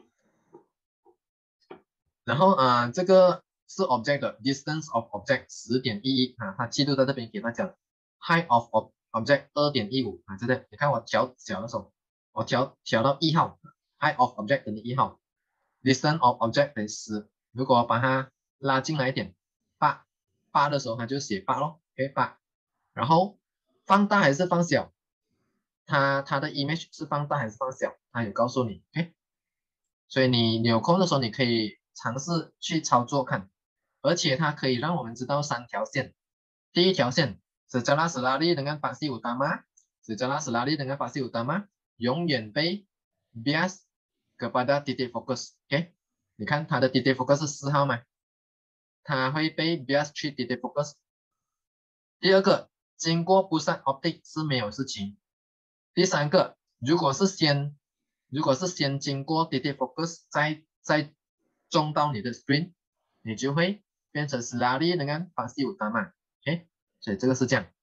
然后啊、呃，这个是 object 的 distance of object 十点一一啊，它记录在这边给大家 height of object 二点一五啊，这个你看我调小的时候，我调调到一号 height of object 等于一号 ，distance of object 等于十，如果我把它拉进来一点，八八的时候它就写八咯 ，OK 八，然后放大还是放小，它它的 image 是放大还是放小，它有告诉你，OK。所以你你有空的时候，你可以尝试去操作看，而且它可以让我们知道三条线。第一条线 secara selaras dengan faksi utama，secara selaras dengan faksi utama， 永远被 bias kepada titik fokus。OK， 你看它的 titik fokus 是四号吗？它会被 bias 去 titik fokus。第二个，经过 pusat optic 是没有事情。第三个，如果是先如果是先经过 titik fokus 再再中到你的 screen， 你就会变成 selaras dengan faksi utama。OK， 所以这个是这样。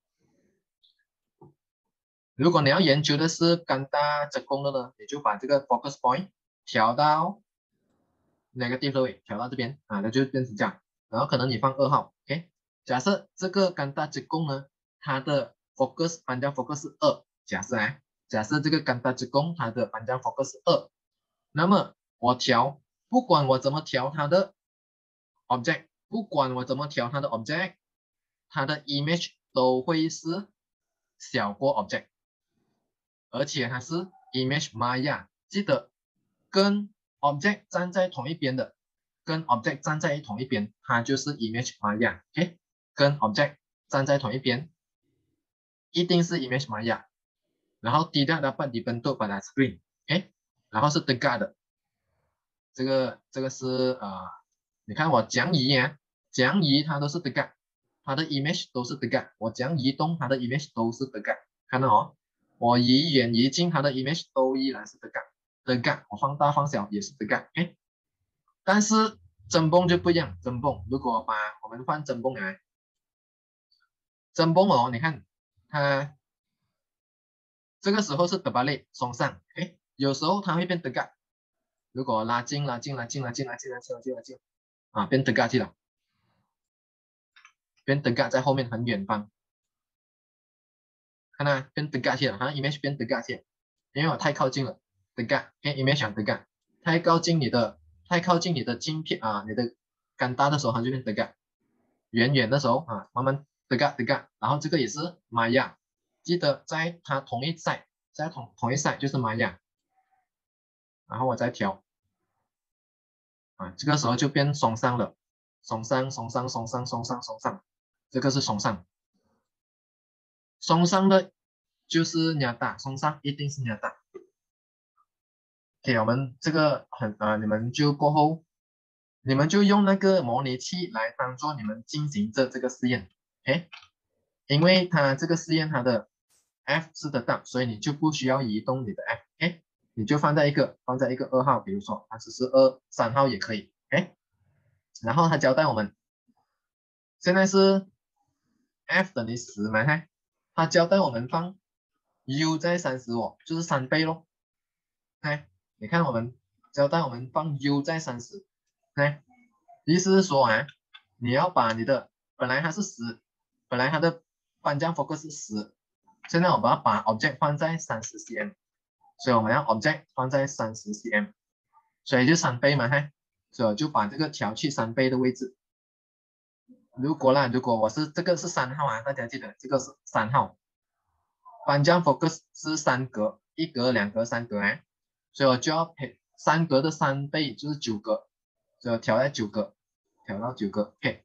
如果你要研究的是干大折弓的呢，你就把这个 focus point 调到 negative 的位，调到这边啊，那就变成这样。然后可能你放二号 ，OK。假设这个干大折弓呢，它的 focus 反向 focus 是二，假设啊，假设这个干大折弓它的反向 focus 是二，那么我调，不管我怎么调它的 object， 不管我怎么调它的 object， 它的 image 都会是小过 object， 而且它是 image Maya， 记得跟 object 站在同一边的，跟 object 站在同一边，它就是 image Maya， OK， 跟 object 站在同一边，一定是 image Maya， 然后 tidak dapat dibentuk pada screen， OK， 然后是 tegak 的，这个这个是呃，你看我讲移啊，讲移它都是 tegak， 它的 image 都是 tegak， 我讲移动它的 image 都是 tegak， 看到哦，我移远移近它的 image 都依然是 tegak， tegak， 我放大放小也是 tegak， OK， 但是真崩就不一样，真崩如果把我们换真崩来，真崩哦，你看它这个时候是 terbalik 松上，哎，有时候它会变 tegak， 如果拉近拉近拉近拉近拉近拉近拉近拉近啊，变 tegak 去了，变 tegak 在后面很远方，看到变 tegak 去了，好像 image 变 tegak 去了，因为我太靠近了 tegak， 跟 image 想 tegak， 太靠近你的太靠近你的镜片啊，你的干搭的时候它就变 tegak， 远远的时候啊，慢慢 tegak tegak， 然后这个也是 Maya， 记得在它同一 side， 在同同一 side 就是 Maya， 然后我再调。啊，这个时候就变松上了，松上松上松上松上松上，这个是松上，松上的就是亚大，松上一定是亚大。OK， 我们这个很啊、呃，你们就过后，你们就用那个模拟器来当做你们进行这这个试验，OK， 因为它这个试验它的 F 是得到，所以你就不需要移动你的 F，OK， 你就放在一个放在一个二号，比如说它只是二三号也可以，OK。然后他交代我们，现在是 f 等于十嘛，看，他交代我们放 u 在三十哦，就是三倍咯。看，你看我们交代我们放 u 在三十，看，意思是说啊，你要把你的本来它是十，本来它的扳将 focus 是十，现在我们要把 object 放在三十 cm， 所以我们要 object 放在三十 cm， 所以就三倍嘛，看，所以我就把这个调去三倍的位置。如果啦，如果我是这个是三号啊，大家记得这个是三号，扳将 focus 是三格，一格、两格、三格哎，所以我就要配三格的三倍就是九格，所以我调在九格，调到九格 ，OK，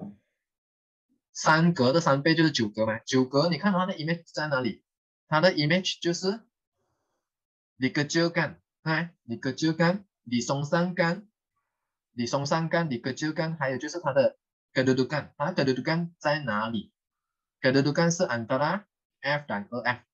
三格的三倍就是九格嘛，九格你看它的 image 在哪里？它的 image 就是你个就干，哎，你个就干，你松上干，你松上干，你个就干，还有就是它的kedudukan，它的 kedudukan 在哪里？kedudukan 是 antara F dan E F，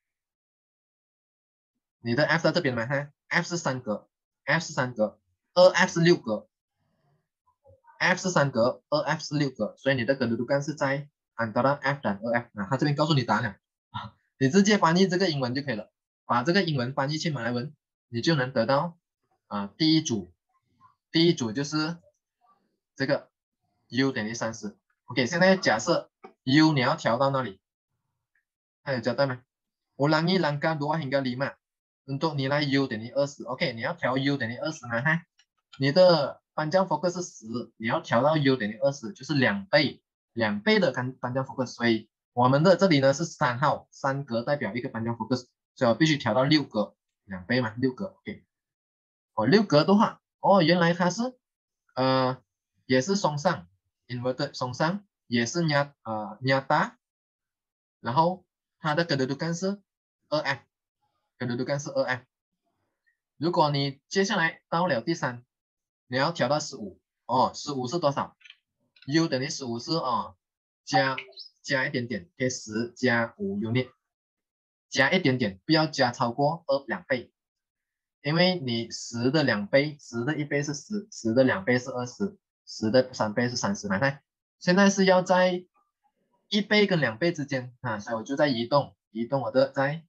你的 F 在这边吗？看 F 是三格 ，F 是三格 ，E F 是六格 ，F 是三格 ，E F 是六格，所以你的 kedudukan 是在 antara F dan E F。啊，他这边告诉你答案了，啊，你直接翻译这个英文就可以了，把这个英文翻译去马来文，你就能得到啊第一组，第一组就是这个 u 等于三十。OK， 现在假设 u 你要调到那里，还有交代吗？ulangi langkah dua hingga lima untuk nilai u 等于二十。OK， 你要调 u 等于二十呢？哈，你的扳将 focus 是十，你要调到 u 等于二十，就是两倍，两倍的扳扳将 focus。所以我们的这里呢是三号，三格代表一个扳将 focus，所以我必须调到六格，两倍嘛，六格。OK， 哦，六格的话，哦，原来它是呃也是松上 inverted 松上，也是压呃压大，然后它的 kedudukan 是 二 F，kedudukan 是二 F。如果你接下来到了第三，你要调到十五，哦，十五是多少 ？u 等于十五是哦，加加一点点，给十加五 unit， 加一点点，不要加超过二两倍，因为你十的两倍，十的一倍是十，十的两倍是二十，十的三倍是三十，来看，现在是要在一倍跟两倍之间啊，所以我就在移动，移动我的在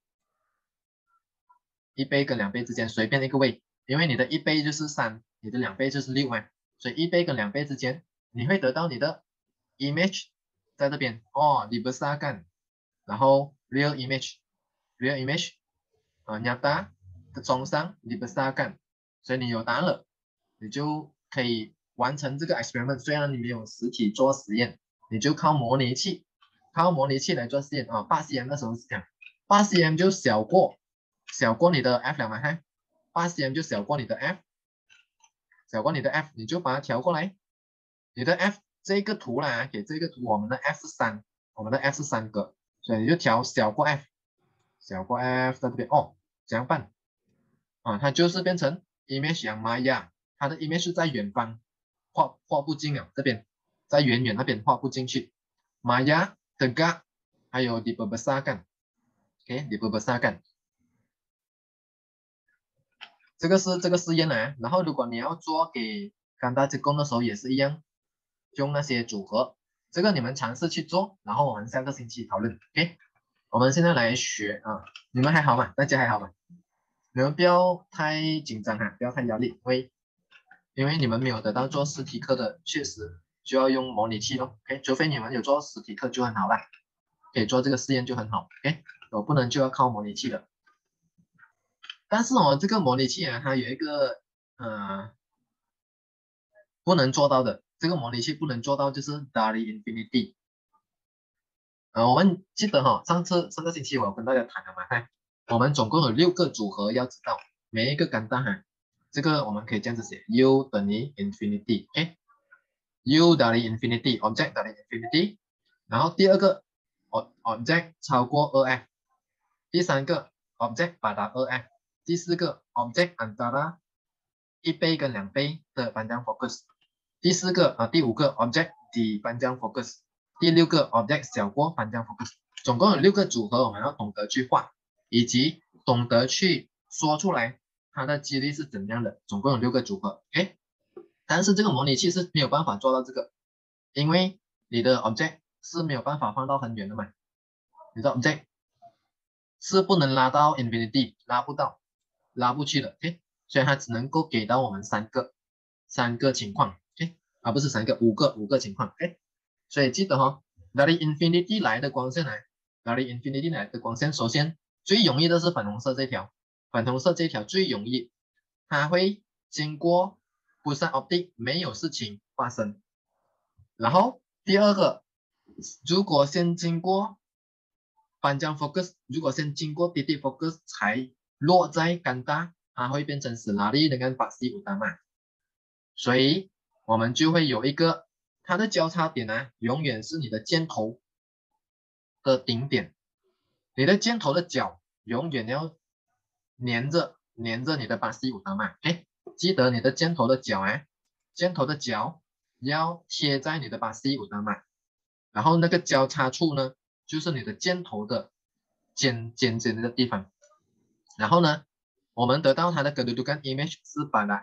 一倍跟两倍之间随便一个位，因为你的一倍就是三，你的两倍就是六嘛，所以一倍跟两倍之间，你会得到你的 image 在这边哦，你不是阿干，然后 real image，real image 啊 nyata 的中上你不是阿干，所以你有答案了，你就可以完成这个 experiment。虽然你没有实体做实验，你就靠模拟器靠模拟器来做实验啊，八 cm 那时候是这样，八 cm 就小过小过你的 f 了嘛，看，八 cm 就小过你的 f， 小过你的 f， 你就把它调过来，你的 f 这个图啦，给这个图我们的 f 是三，我们的 f 是三个，所以你就调小过 f， 小过 f 在这边哦，这样办啊，它就是变成 image 像 Maya， 它的 image 在远方，画画不进了，这边在远远那边画不进去。Maya tegak 还有 dibesarkan， OK dibesarkan， 这个是这个试验啊。然后如果你要做给干大职工的时候也是一样，用那些组合，这个你们尝试去做，然后我们下个星期讨论 ，OK。我们现在来学啊，你们还好吗？大家还好吗？你们不要太紧张哈，不要太压力，因为因为你们没有得到做实体课的，确实就要用模拟器咯 ，OK， 除非你们有做实体课就很好啦，可以做这个试验就很好 ，OK， 我不能就要靠模拟器的。但是哦，这个模拟器啊，它有一个呃不能做到的，这个模拟器不能做到就是 Dali Infinity。呃，我们记得哈、哦，上次上个星期我有跟大家谈了嘛，看，我们总共有六个组合要知道，每一个干单哈，这个我们可以这样子写 ，U 等于 infinity，OK，U 等于 infinity，object 等于 infinity，然后第二个 object 超过 二 f， 第三个 object 把它 二 f， 第四个 object antara 一倍跟两倍的panjang fokus， 第四个啊、呃、第五个 object di panjang fokus。第六个 object 小过panjang fokus， 总共有六个组合，我们要懂得去画，以及懂得去说出来它的几率是怎样的。总共有六个组合 ，OK。但是这个模拟器是没有办法做到这个，因为你的 object 是没有办法放到很远的嘛，你的 object 是不能拉到 infinity， 拉不到，拉不去的 ，OK。所以它只能够给到我们三个三个情况 ，OK， 啊不是三个，五个五个情况 ，OK。所以记得哈、哦、，dari infinity 来的光线呢 ，dari infinity 来的光线，首先最容易的是粉红色这条，粉红色这条最容易，它会经过不是 optic 没有事情发生。然后第二个，如果先经过panjang fokus， 如果先经过 titik fokus 才落在干大，它会变成 selari dengan paksi utama， 所以我们就会有一个。它的交叉点呢，永远是你的箭头的顶点，你的箭头的角永远要粘着粘着你的巴西五达嘛，哎，记得你的箭头的角哎，箭头的角要贴在你的巴西五达嘛，然后那个交叉处呢，就是你的箭头的尖尖尖的地方，然后呢，我们得到它的 kedudukan image 是pada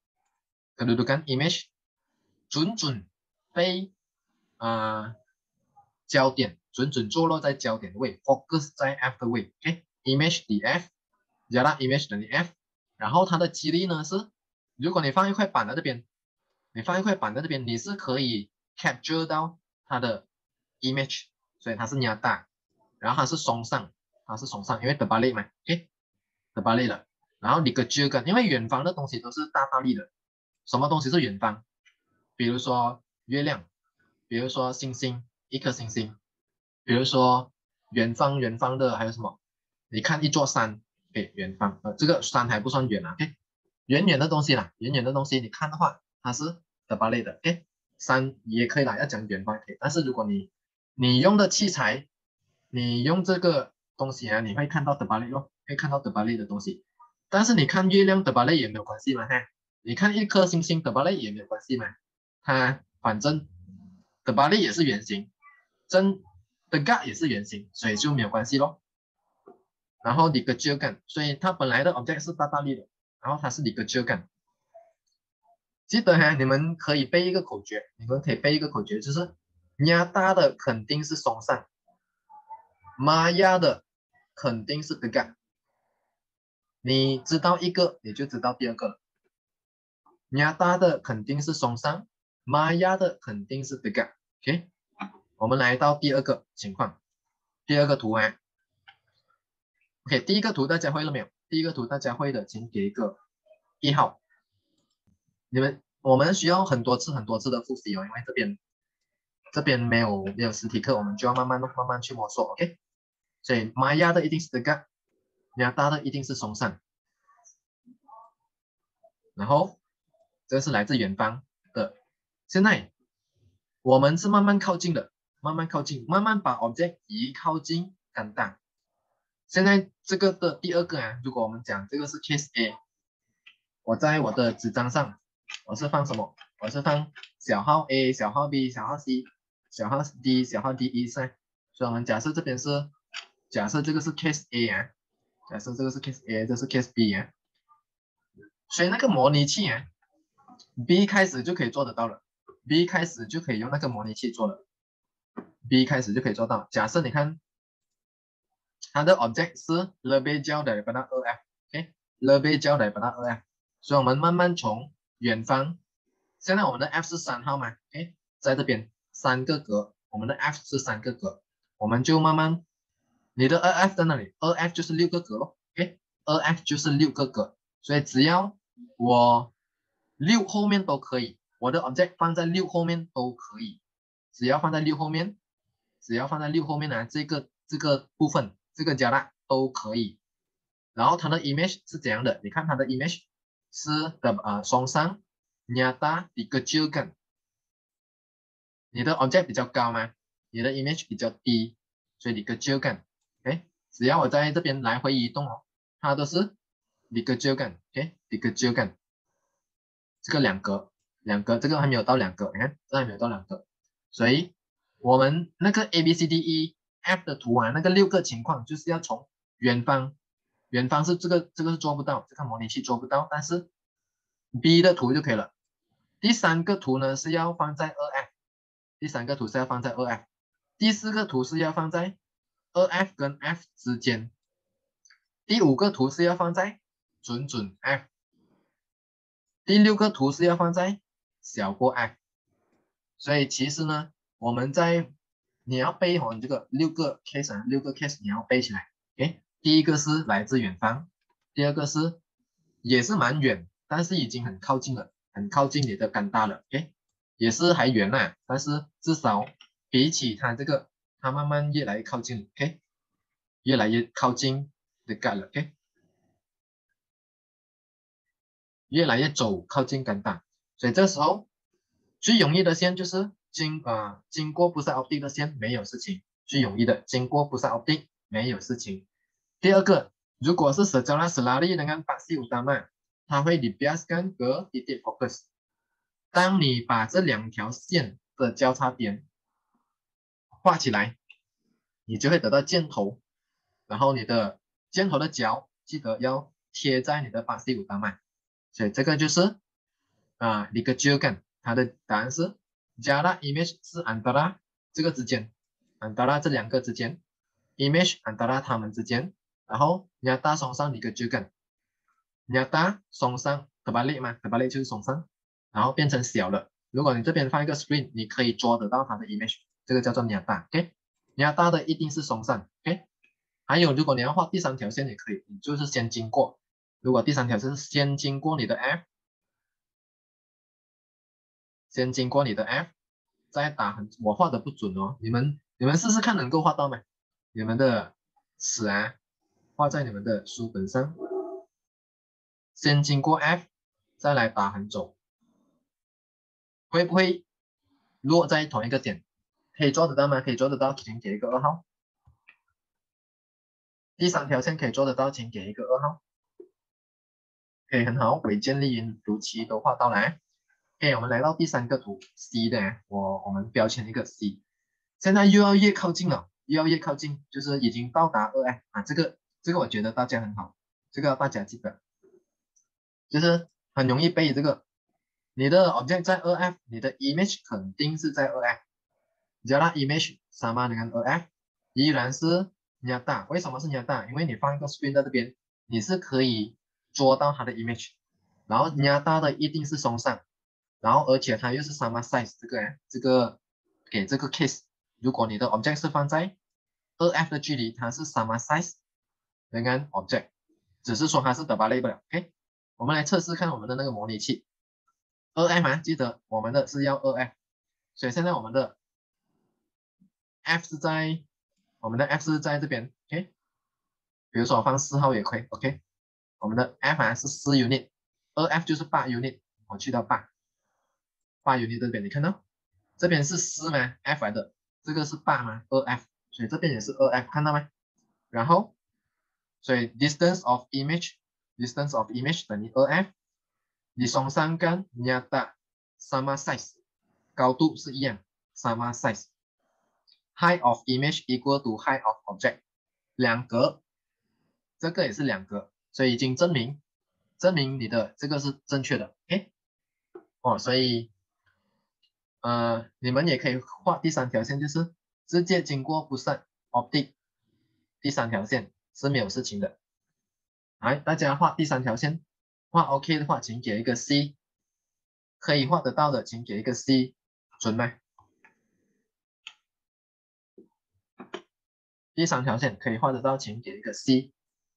f，kedudukan image 准准。被啊、呃、焦点准准坐落在焦点的位 ，focus 在 f 的位 ，OK，image 的 f， 加上 image 等于 f， 然后它的几率呢是，如果你放一块板在这边，你放一块板在这边，你是可以 capture 到它的 image， 所以它是压大，然后它是松上，它是松上，因为 terbalik 嘛 ，OK，terbalik 了，然后你个 j 根，因为远方的东西都是大大力的，什么东西是远方？比如说。月亮，比如说星星，一颗星星，比如说远方远方的还有什么？你看一座山，哎，远方，呃，这个山还不算远啊，哎，远远的东西啦，远远的东西，你看的话，它是德巴类的，哎，山也可以啦，要讲远方可以，但是如果你你用的器材，你用这个东西啊，你会看到德巴类咯，会看到德巴类的东西，但是你看月亮德巴类也没有关系嘛，哈，你看一颗星星德巴类也没有关系嘛，它。反正的巴利也是圆形，真的 g 也是圆形，所以就没有关系咯。然后你个 j 感，所以它本来的 object 是大大力的，然后它是你个 j 感。记得哈，你们可以背一个口诀，你们可以背一个口诀，就是压大的肯定是松上，妈压的肯定是 g。你知道一个，你就知道第二个了。压大的肯定是松上。玛雅的肯定是 tegak，OK， 我们来到第二个情况，第二个图啊 ，OK， 第一个图大家会了没有？第一个图大家会的，请给一个一号。你们我们需要很多次很多次的复习哦，因为这边这边没有没有实体课，我们就要慢慢慢慢去摸索 ，OK？ 所以玛雅的一定是 tegak， nyata 的一定是松散，然后这是来自远方的。现在我们是慢慢靠近的，慢慢靠近，慢慢把 object 移靠近干大。现在这个的第二个啊，如果我们讲这个是 case A， 我在我的纸张上我是放什么？我是放小号 A、小号 B、小号 C、小号 D、小号 D 一赛。所以我们假设这边是，假设这个是 case A 啊，假设这个是 case A， 这是 case B 啊。所以那个模拟器啊 ，B 开始就可以做得到了 ，B 开始就可以用那个模拟器做了 ，B 开始就可以做到。假设你看它的 object 是 lebih jauh daripada E F，OK，lebih jauh daripada E F， 所以我们慢慢从远方，现在我们的 F 是三号嘛 ，OK， 在这边三个格，我们的 F 是三个格，我们就慢慢，你的 E F 在那里，E F 就是六个格咯 ，OK，E F 就是六个格，所以只要我六后面都可以，我的 object 放在六后面都可以，只要放在六后面，只要放在六后面呢，这个这个部分，这个加拉都可以。然后它的 image 是怎样的？你看它的 image 是的啊，双上 nyata dikecilkan。你的 object 比较高吗？你的 image 比较低，所以 dikecilkan。OK， 只要我在这边来回移动哦，它都是 dikecilkan。OK，dikecilkan。这个两格，两格，这个还没有到两格，你看，这还没有到两格，所以我们那个 A B C D E F 的图啊，那个六个情况就是要从远方，远方是这个这个是做不到，这个模拟器做不到，但是 B 的图就可以了。第三个图呢是要放在 E F， 第三个图是要放在 E F， 第四个图是要放在 E F 跟 F 之间，第五个图是要放在准准 F。第六个图是要放在小过 F， 所以其实呢，我们在你要背好你这个六个 case 啊，六个 case 你要背起来。OK， 第一个是来自远方，第二个是也是蛮远，但是已经很靠近了，很靠近你的干大了。OK， 也是还远呐、啊，但是至少比起它这个，它慢慢越来越靠近。OK， 越来越靠近的干了。OK。越来越走靠近干大，所以这时候最容易的线就是经啊、呃、经过不是 optic 的线没有事情，最容易的经过不是 optic 没有事情。第二个，如果是 secara selari dengan paksi utama， 它会 dibiaskan ke titik fokus。当你把这两条线的交叉点画起来，你就会得到箭头，然后你的箭头的角记得要贴在你的paksi utama。所以这个就是啊 dikecilkan， 它的答案是 jarak image 是 antara 这个之间 antara 这两个之间 image antara 它们之间，然后 nyata 送上 dikecilkan， nyata 送上 terbalik 嘛 terbalik 就是送上，然后变成小了。如果你这边放一个 screen， 你可以捉得到它的 image， 这个叫做 nyata。 OK， nyata 的一定是送上。 OK， 还有如果你要画第三条线也可以，你就是先经过，如果第三条线是先经过你的 F，先经过你的 F， 再打横，我画的不准哦，你们你们试试看能够画到吗？你们的尺啊，画在你们的书本上，先经过 F， 再来打横走，会不会落在同一个点？可以做得到吗？可以做得到，请给一个二号。第三条线可以做得到，请给一个二号。可以很好，韦建立、如期都画到来。OK， 我们来到第三个图 C 的，我我们标签一个 C， 现在又要越靠近了，又要越靠近，就是已经到达 二 F 啊，这个这个我觉得大家很好，这个大家记得，就是很容易背这个，你的 object 在 二 F， 你的 image 肯定是在 二 F，jarak image sama dengan 二 F， 依然是 nyata， 为什么是 nyata？ 因为你放一个 screen 在这边，你是可以捉到它的 image， 然后 nyata 的一定是松上。然后而且它又是 sama size 这个这个给这个 case， 如果你的 object 是放在 二 F 的距离，它是 sama size dengan object， 只是说它是 terbalik 不了。OK， 我们来测试看我们的那个模拟器。二 F 啊，记得我们的是要 二 F， 所以现在我们的 F 是在我们的 F 是在这边 ，OK， 比如说我放四号也可以 ，OK， 我们的 F 还是四 unit， 二 F 就是八 unit， 我去到八，八 unit 这边你看到，这边是四吗 ？F 来的，这个是八吗？二 F， 所以这边也是二 F， 看到没？然后，所以 distance of image，distance of image 等于二 F， disongsankan nyata sama size， 高度是一样 sama size。Height of image equal to height of object， 两格，这个也是两格，所以已经证明证明你的这个是正确的。OK， 哦，所以呃，你们也可以画第三条线，就是直接经过不是 optic， 第三条线是没有事情的。来，大家画第三条线，画 OK 的话，请给一个 C， 可以画得到的，请给一个 C， 准吗？第三条线可以画得到，请给一个 C。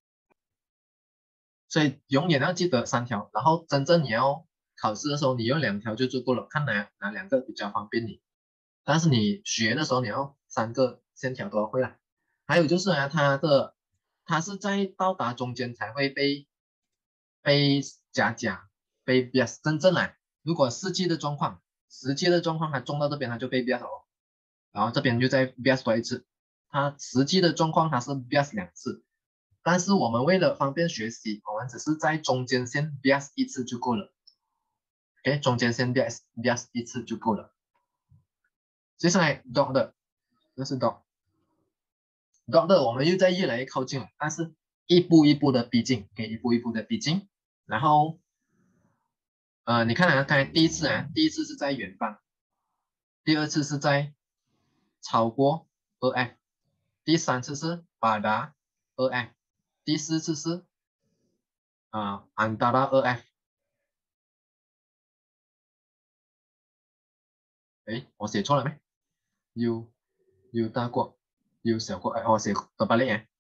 所以永远要记得三条，然后真正你要考试的时候，你用两条就足够了，看哪哪两个比较方便你。但是你学的时候，你要三个线条都要会啦。还有就是啊，它的它是在到达中间才会被被夹夹被 bias， 真正啊，如果实际的状况，实际的状况它中到这边它就被 bias 了，然后这边就再 bias 多一次，它实际的状况它是 bias 两次。但是我们为了方便学习，我们只是在中间线 bias 一次就够了。OK， 中间线 bias bias 一次就够了。接下来 dot 的，这是 dot dot 的，我们又在越来越靠近了，但是一步一步的逼近，给一步一步的逼近。然后，呃，你看啊，刚才第一次啊，第一次是在远方，第二次是在超过二 F， 第三次是把达二 F， 第四次是啊安达拉二 F。哎，我写错了没 ？U U 大过 U 小过，哎，我写多巴列哎，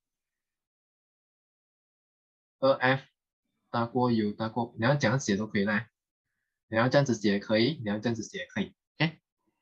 二 F 大过 U 大过，你要这样写都可以啦。你要这样子写也可以，你要这样子写也可以。OK，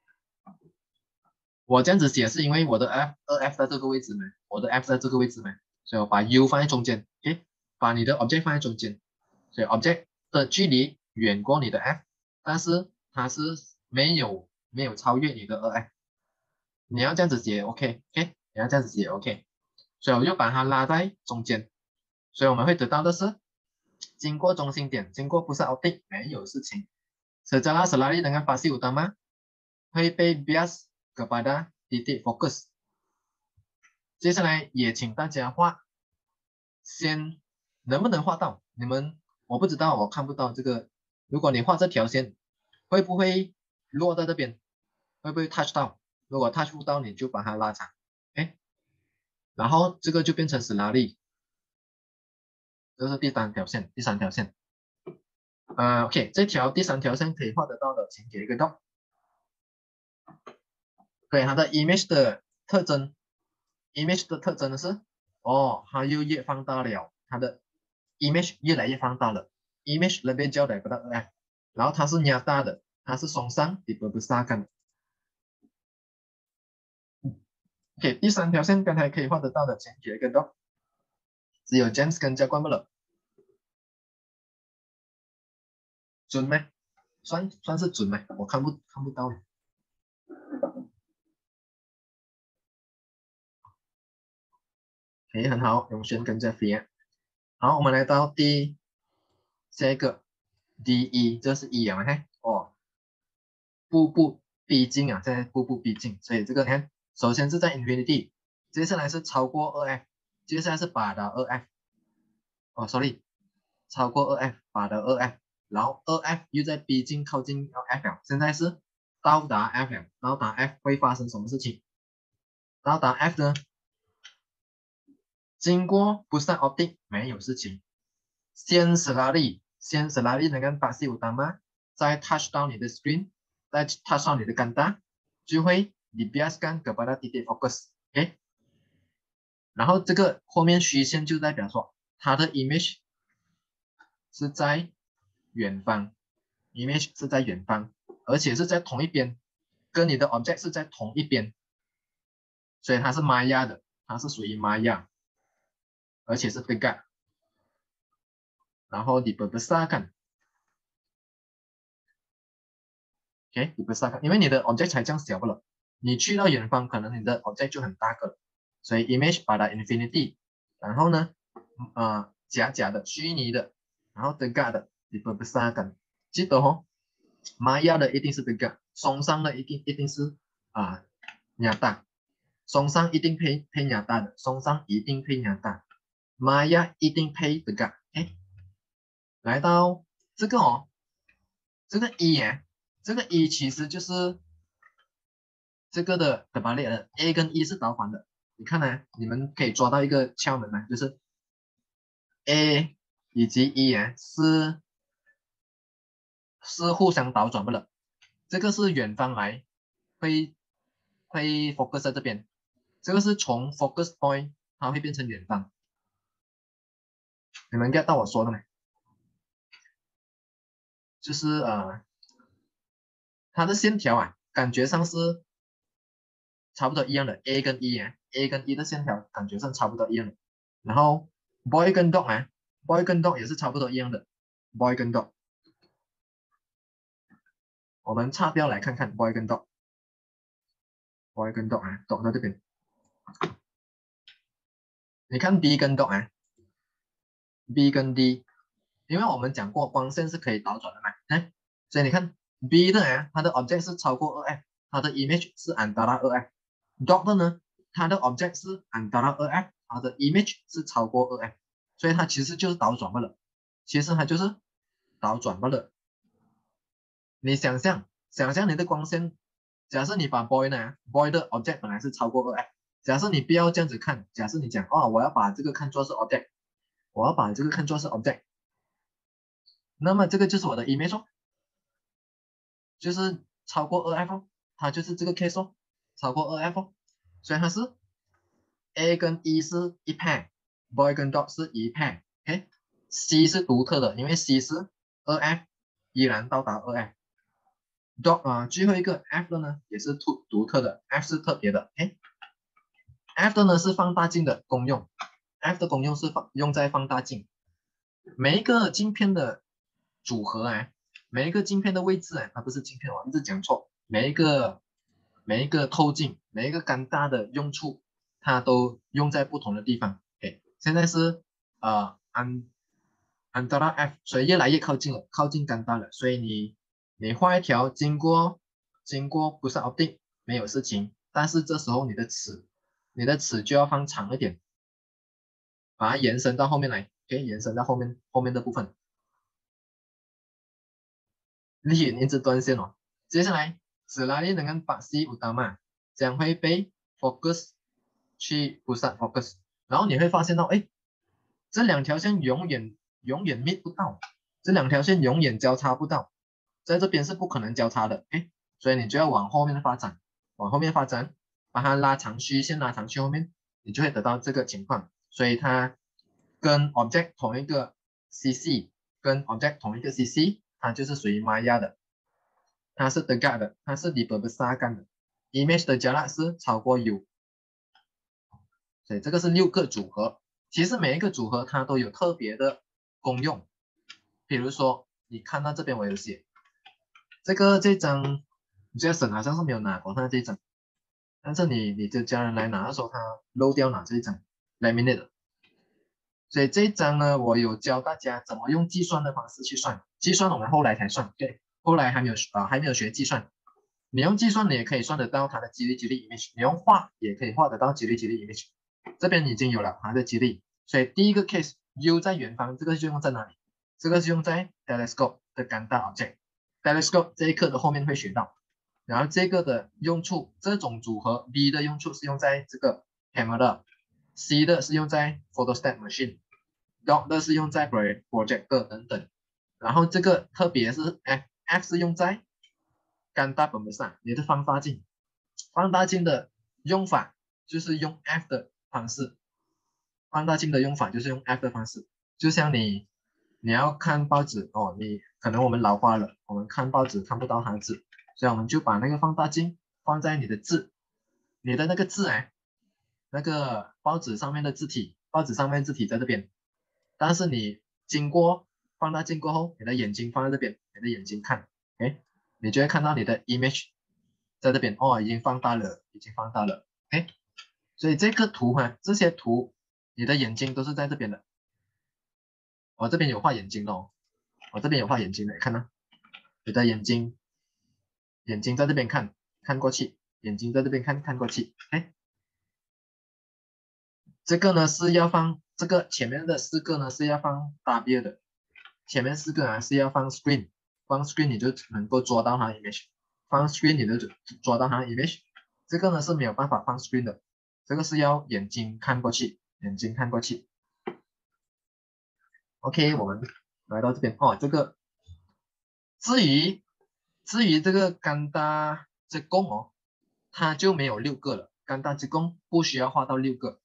我这样子写是因为我的 F 二 F 在这个位置嘛，我的 F 在这个位置嘛，所以我把 U 放在中间。OK， 把你的 object 放在中间，所以 object 的距离远过你的 F， 但是它是没有没有超越你的二 F。你要这样子写 OK， OK， 你要这样子写 OK， 所以我就把它拉在中间，所以我们会得到的是，经过中心点，经过不是 optic 没有事情。Secara selaras dengan fase utama 会被 bias kepada titik fokus。接下来也请大家画，先能不能画到？你们我不知道，我看不到这个。如果你画这条线，会不会落在这边？会不会 touch 到？如果 touch 不到，你就把它拉长，哎，然后这个就变成史拉利，这是第三条线，第三条线。呃，OK， 这条第三条线可以画得到的，请给一个 dot。对，它的 image 的特征 ，image 的特征呢是，哦，它又越放大了，它的 image 越来越放大了 ，image lebih jauh daripada二 F， 然后它是 nyata 的，它是松上 dibesarkan。OK， 第三条线刚才可以画得到的，请给一个 dot。只有 James 跟教官不了，准吗？算算是准吗？我看不看不到。诶，很好，永轩跟 Jeffrey。好，我们来到第下一个 D 一，这是一啊，看哦，步步逼近啊，在步步逼近，所以这个你看，首先是在 infinity， 接下来是超过二 F， 接下来是把的二 F， 哦 ，sorry， 超过二 F， 把的二 F， 然后二 F 又在逼近靠近 F 了，现在是到达 F 了，到达 F 会发生什么事情？到达 F 呢？经过不上 optic 没有事情，先 selaras 先 selaras dengan fase utama， 再 touch 到你的 screen， 再 touch 到你的杆大，就会 dibiaskan kepada titik fokus。OK， 然后这个后面虚线就代表说它的 image 是在远方 ，image 是在远方，而且是在同一边，跟你的 object 是在同一边。 所以它是玛雅的，它是属于玛雅，而且是 tegak。然后 dibesarkan， OK， dibesarkan， 因为你的 object 才这样小不了，你去到远方，可能你的 object 就很大个了，所以 image pada infinity， 然后呢，呃，假假的、虚拟的，然后 tegak 的 dibesarkan， 记得哦，玛雅的一定是 tegak， 松上的一定一定是啊 nyata， 松上一定配配 nyata 的，松上一定配 nyata， 玛雅一定配 tegak， 哎。来到这个哦，这个一哎，这个一其实就是这个的的把列的 A 跟 E 是倒反的。你看呢，你们可以抓到一个窍门呢，就是 A 以及 E 哎是是互相倒转不了。这个是远方来会会 focus 在这边，这个是从 focus point 它会变成远方。你们 get 到我说的没？就是呃，它的线条啊，感觉上是差不多一样的 ，A 跟 E 啊 ，A 跟 E 的线条感觉上差不多一样的。然后 boy 跟 dog 啊 ，boy 跟 dog 也是差不多一样的 ，boy 跟 dog。我们擦掉来看看 boy 跟 dog，boy 跟 dog 啊 ，dog 在这边。你看 B 跟 dog 啊 ，B 跟 D， 因为我们讲过光线是可以倒转的嘛，哎，所以你看 B 的啊，它的 object 是超过 二 f， 它的 image 是 antara 二 f。dog 的呢，它的 object 是 antara 二 f， 它的 image 是超过二 f， 所以它其实就是倒转不了，其实它就是倒转不了。你想象，想象你的光线，假设你把 boy 呢 ，boy 的 object 本来是超过二 f， 假设你不要这样子看，假设你讲哦，我要把这个看作是 object， 我要把这个看作是 object， 那么这个就是我的 image 哦，就是超过二 f 哦，它就是这个 case 哦，超过二 f 哦，所以它是 A 跟 E 是一 pair，boy 跟 dog 是一 pair，OK，C 是独特的，因为 C 是二 f， 依然到达二 f。dog 啊、呃，最后一个 F 的呢也是独独特的 ，F 是特别的，OK，F 的呢是放大镜的功用 ，F 的功用是放用在放大镜，每一个镜片的组合啊，每一个镜片的位置啊，它不是镜片，我一直讲错，每一个每一个透镜，每一个干大的用处，它都用在不同的地方。OK，现在是呃安安达拉 F， 所以越来越靠近了，靠近干大了，所以你你画一条经过经过不是 optic 没有事情，但是这时候你的尺你的尺就要放长一点，把它延伸到后面来，可以延伸到后面后面的部分。利益一直断线哦。接下来，selain dengan faksi utama 将会被 focus 去 pusat focus，然后你会发现到，哎，这两条线永远永远 meet 不到，这两条线永远交叉不到，在这边是不可能交叉的，哎，所以你就要往后面发展，往后面发展，把它拉长虚线拉长去后面，你就会得到这个情况。所以它跟 object 同一个 C C， 跟 object 同一个 C C， 它就是属于 Maya 的。它是 tegak 的，它是 dibesarkan 的 ，image 的 jarak 是超过 U， 所以这个是六个组合。其实每一个组合它都有特别的功用，比如说你看到这边我有写，这个这张 Jason 好像是没有拿过他这张，但是你你的家人来拿的时候他漏掉拿这一张 laminate 的，所以这一张呢我有教大家怎么用计算的方式去算，计算我们后来才算，对，后来还没有啊、呃、还没有学计算。你用计算，你也可以算得到它的几率几率 image， 你用画也可以画得到几率几率 image。这边已经有了它的几率，所以第一个 case U 在远方，这个是用在哪里？这个是用在 telescope 的干大 object。telescope 这一课的后面会学到。然后这个的用处，这种组合 B 的用处是用在这个 camera，C 的是用在 photostat machine，dot 的是用在 projector 等等。然后这个特别是 F，F 是用在干大本本上，你的放大镜，放大镜的用法就是用 F 的方式，放大镜的用法就是用 F 的方式，就像你你要看报纸哦，你可能我们老花了，我们看报纸看不到它的字，所以我们就把那个放大镜放在你的字，你的那个字哎， 那个报纸上面的字体，报纸上面字体在这边，但是你经过放大镜过后，你的眼睛放在这边，你的眼睛看，哎，你就会看到你的 image 在这边，哦，已经放大了，已经放大了，哎，所以这个图哈，这些图你的眼睛都是在这边的，我这边有画眼睛的哦，我这边有画眼睛的，看到，你的眼睛，眼睛在这边看，看过去，眼睛在这边看，看过去，哎。这个呢是要放，这个前面的四个呢是要放 W 的，前面四个啊是要放 screen， 放 screen 你就能够抓到它的 image， 放 screen 你就抓到它的 image， 这个呢是没有办法放 screen 的，这个是要眼睛看过去，眼睛看过去。OK， 我们来到这边哦，这个至于至于这个干大之弓哦，它就没有六个了，干大之弓不需要画到六个。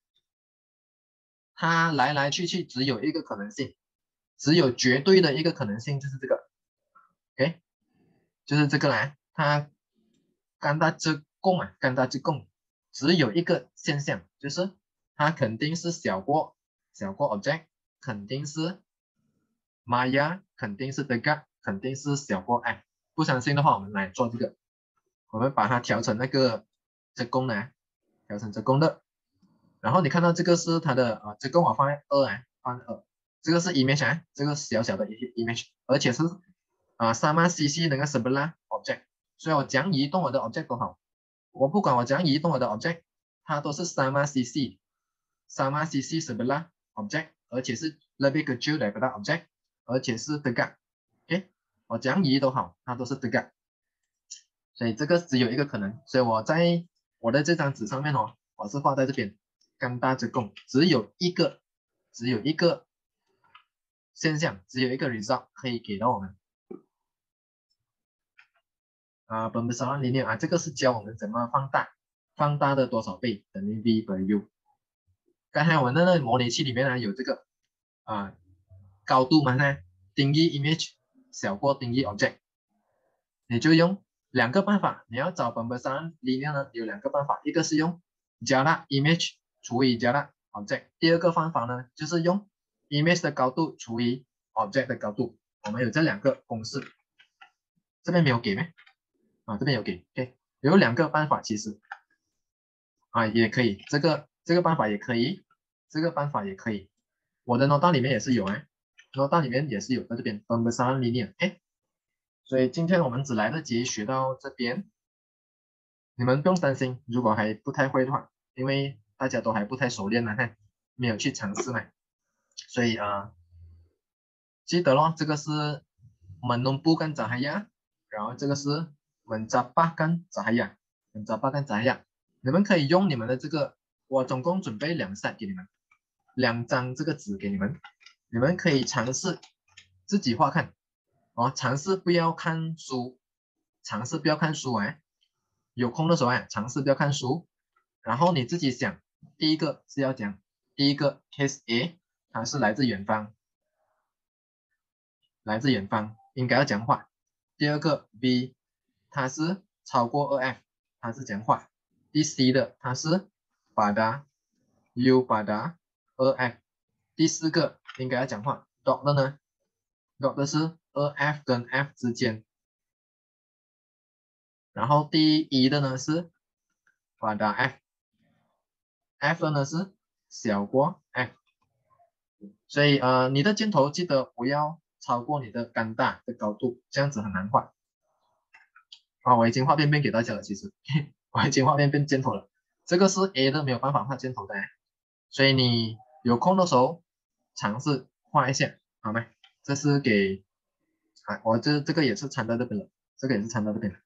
它来来去去只有一个可能性，只有绝对的一个可能性，就是这个 ，OK， 就是这个来，它干大之共啊，干大之共，只有一个现象，就是它肯定是小过小过 object， 肯定是 Maya， 肯定是 Degas， 肯定是小过 f。不相信的话，我们来做这个，我们把它调成那个这功呢，调成这功的。然后你看到这个是它的啊，这个我放在二啊，放二，这个是 image 啊，这个小小的 image， 而且是啊 sama cc 那个 sebelah object， 所以我怎样移动我的 object 都好，我不管我怎样移动我的 object， 它都是 sama cc sama cc sebelah object， 而且是 lebih kecil daripada object， 而且是 tegak，OK， 我怎样移都好，它都是 tegak， 所以这个只有一个可能，所以我在我的这张纸上面哦，我是画在这边。干大之共只有一个，只有一个现象，只有一个 result 可以给到我们啊，本本上里面啊，这个是教我们怎么放大，放大的多少倍等于 v per u。刚才我们那个模拟器里面呢有这个啊高度嘛呢，定义 image 小过定义 object， 你就用两个办法，你要找本本上里面呢有两个办法，一个是用 jarak image 除以 jarak object， 第二个方法呢就是用 image 的高度除以 object 的高度，我们有这两个公式，这边没有给没？啊，这边有给 ，OK， 有两个办法其实啊也可以，这个这个办法也可以，这个办法也可以，我的 nota 里面也是有哎 ，nota 里面也是有在这边 pembesaran linear，OK， 所以今天我们只来得及学到这边，你们不用担心，如果还不太会的话，因为大家都还不太熟练呢，看没有去尝试嘛，所以啊、呃，记得咯，这个是 menumbuhkan cahaya， 然后这个是 mencapai cahaya， mencapai cahaya， 你们可以用你们的这个，我总共准备两 set 给你们，两张这个纸给你们，你们可以尝试自己画看，哦，尝试不要看书，尝试不要看书哎，有空的时候哎，尝试不要看书，然后你自己想，第一个是要讲，第一个 case A， 它是来自远方。来自远方，应该要讲话。第二个 B， 它是超过 二 F， 它是讲话。第 C 的它是 pada U pada 二 F。第四个应该要讲话 dot 的呢 dot 的是二 F 跟 F 之间。然后第一的呢是 pada F，F 的呢是小过 F。所以呃，你的箭头记得不要超过你的干大的高度，这样子很难画。啊，我已经画便便给大家了，其实我已经画便便箭头了。这个是 A 的，没有办法画箭头的，所以你有空的时候尝试画一下，好吗？这是给啊，我这这个也是掺到这边了，这个也是掺到这边了。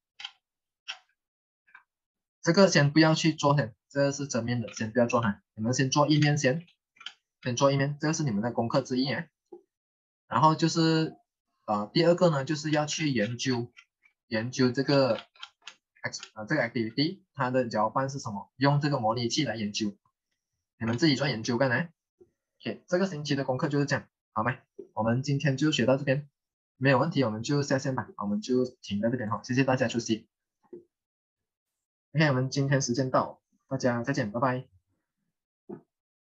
这个先不要去做先，这个是正面的，先不要做哈，你们先做一面先，先做一面，这个是你们的功课之一啊。然后就是啊、呃，第二个呢，就是要去研究研究这个 X 啊、呃、这个 activity 它的交换是什么，用这个模拟器来研究，你们自己做研究干嘛 ？OK， 这个星期的功课就是这样，好吗？我们今天就学到这边，没有问题，我们就下线吧，我们就停在这边哈，谢谢大家出席。OK， 我们今天时间到，大家再见，拜拜。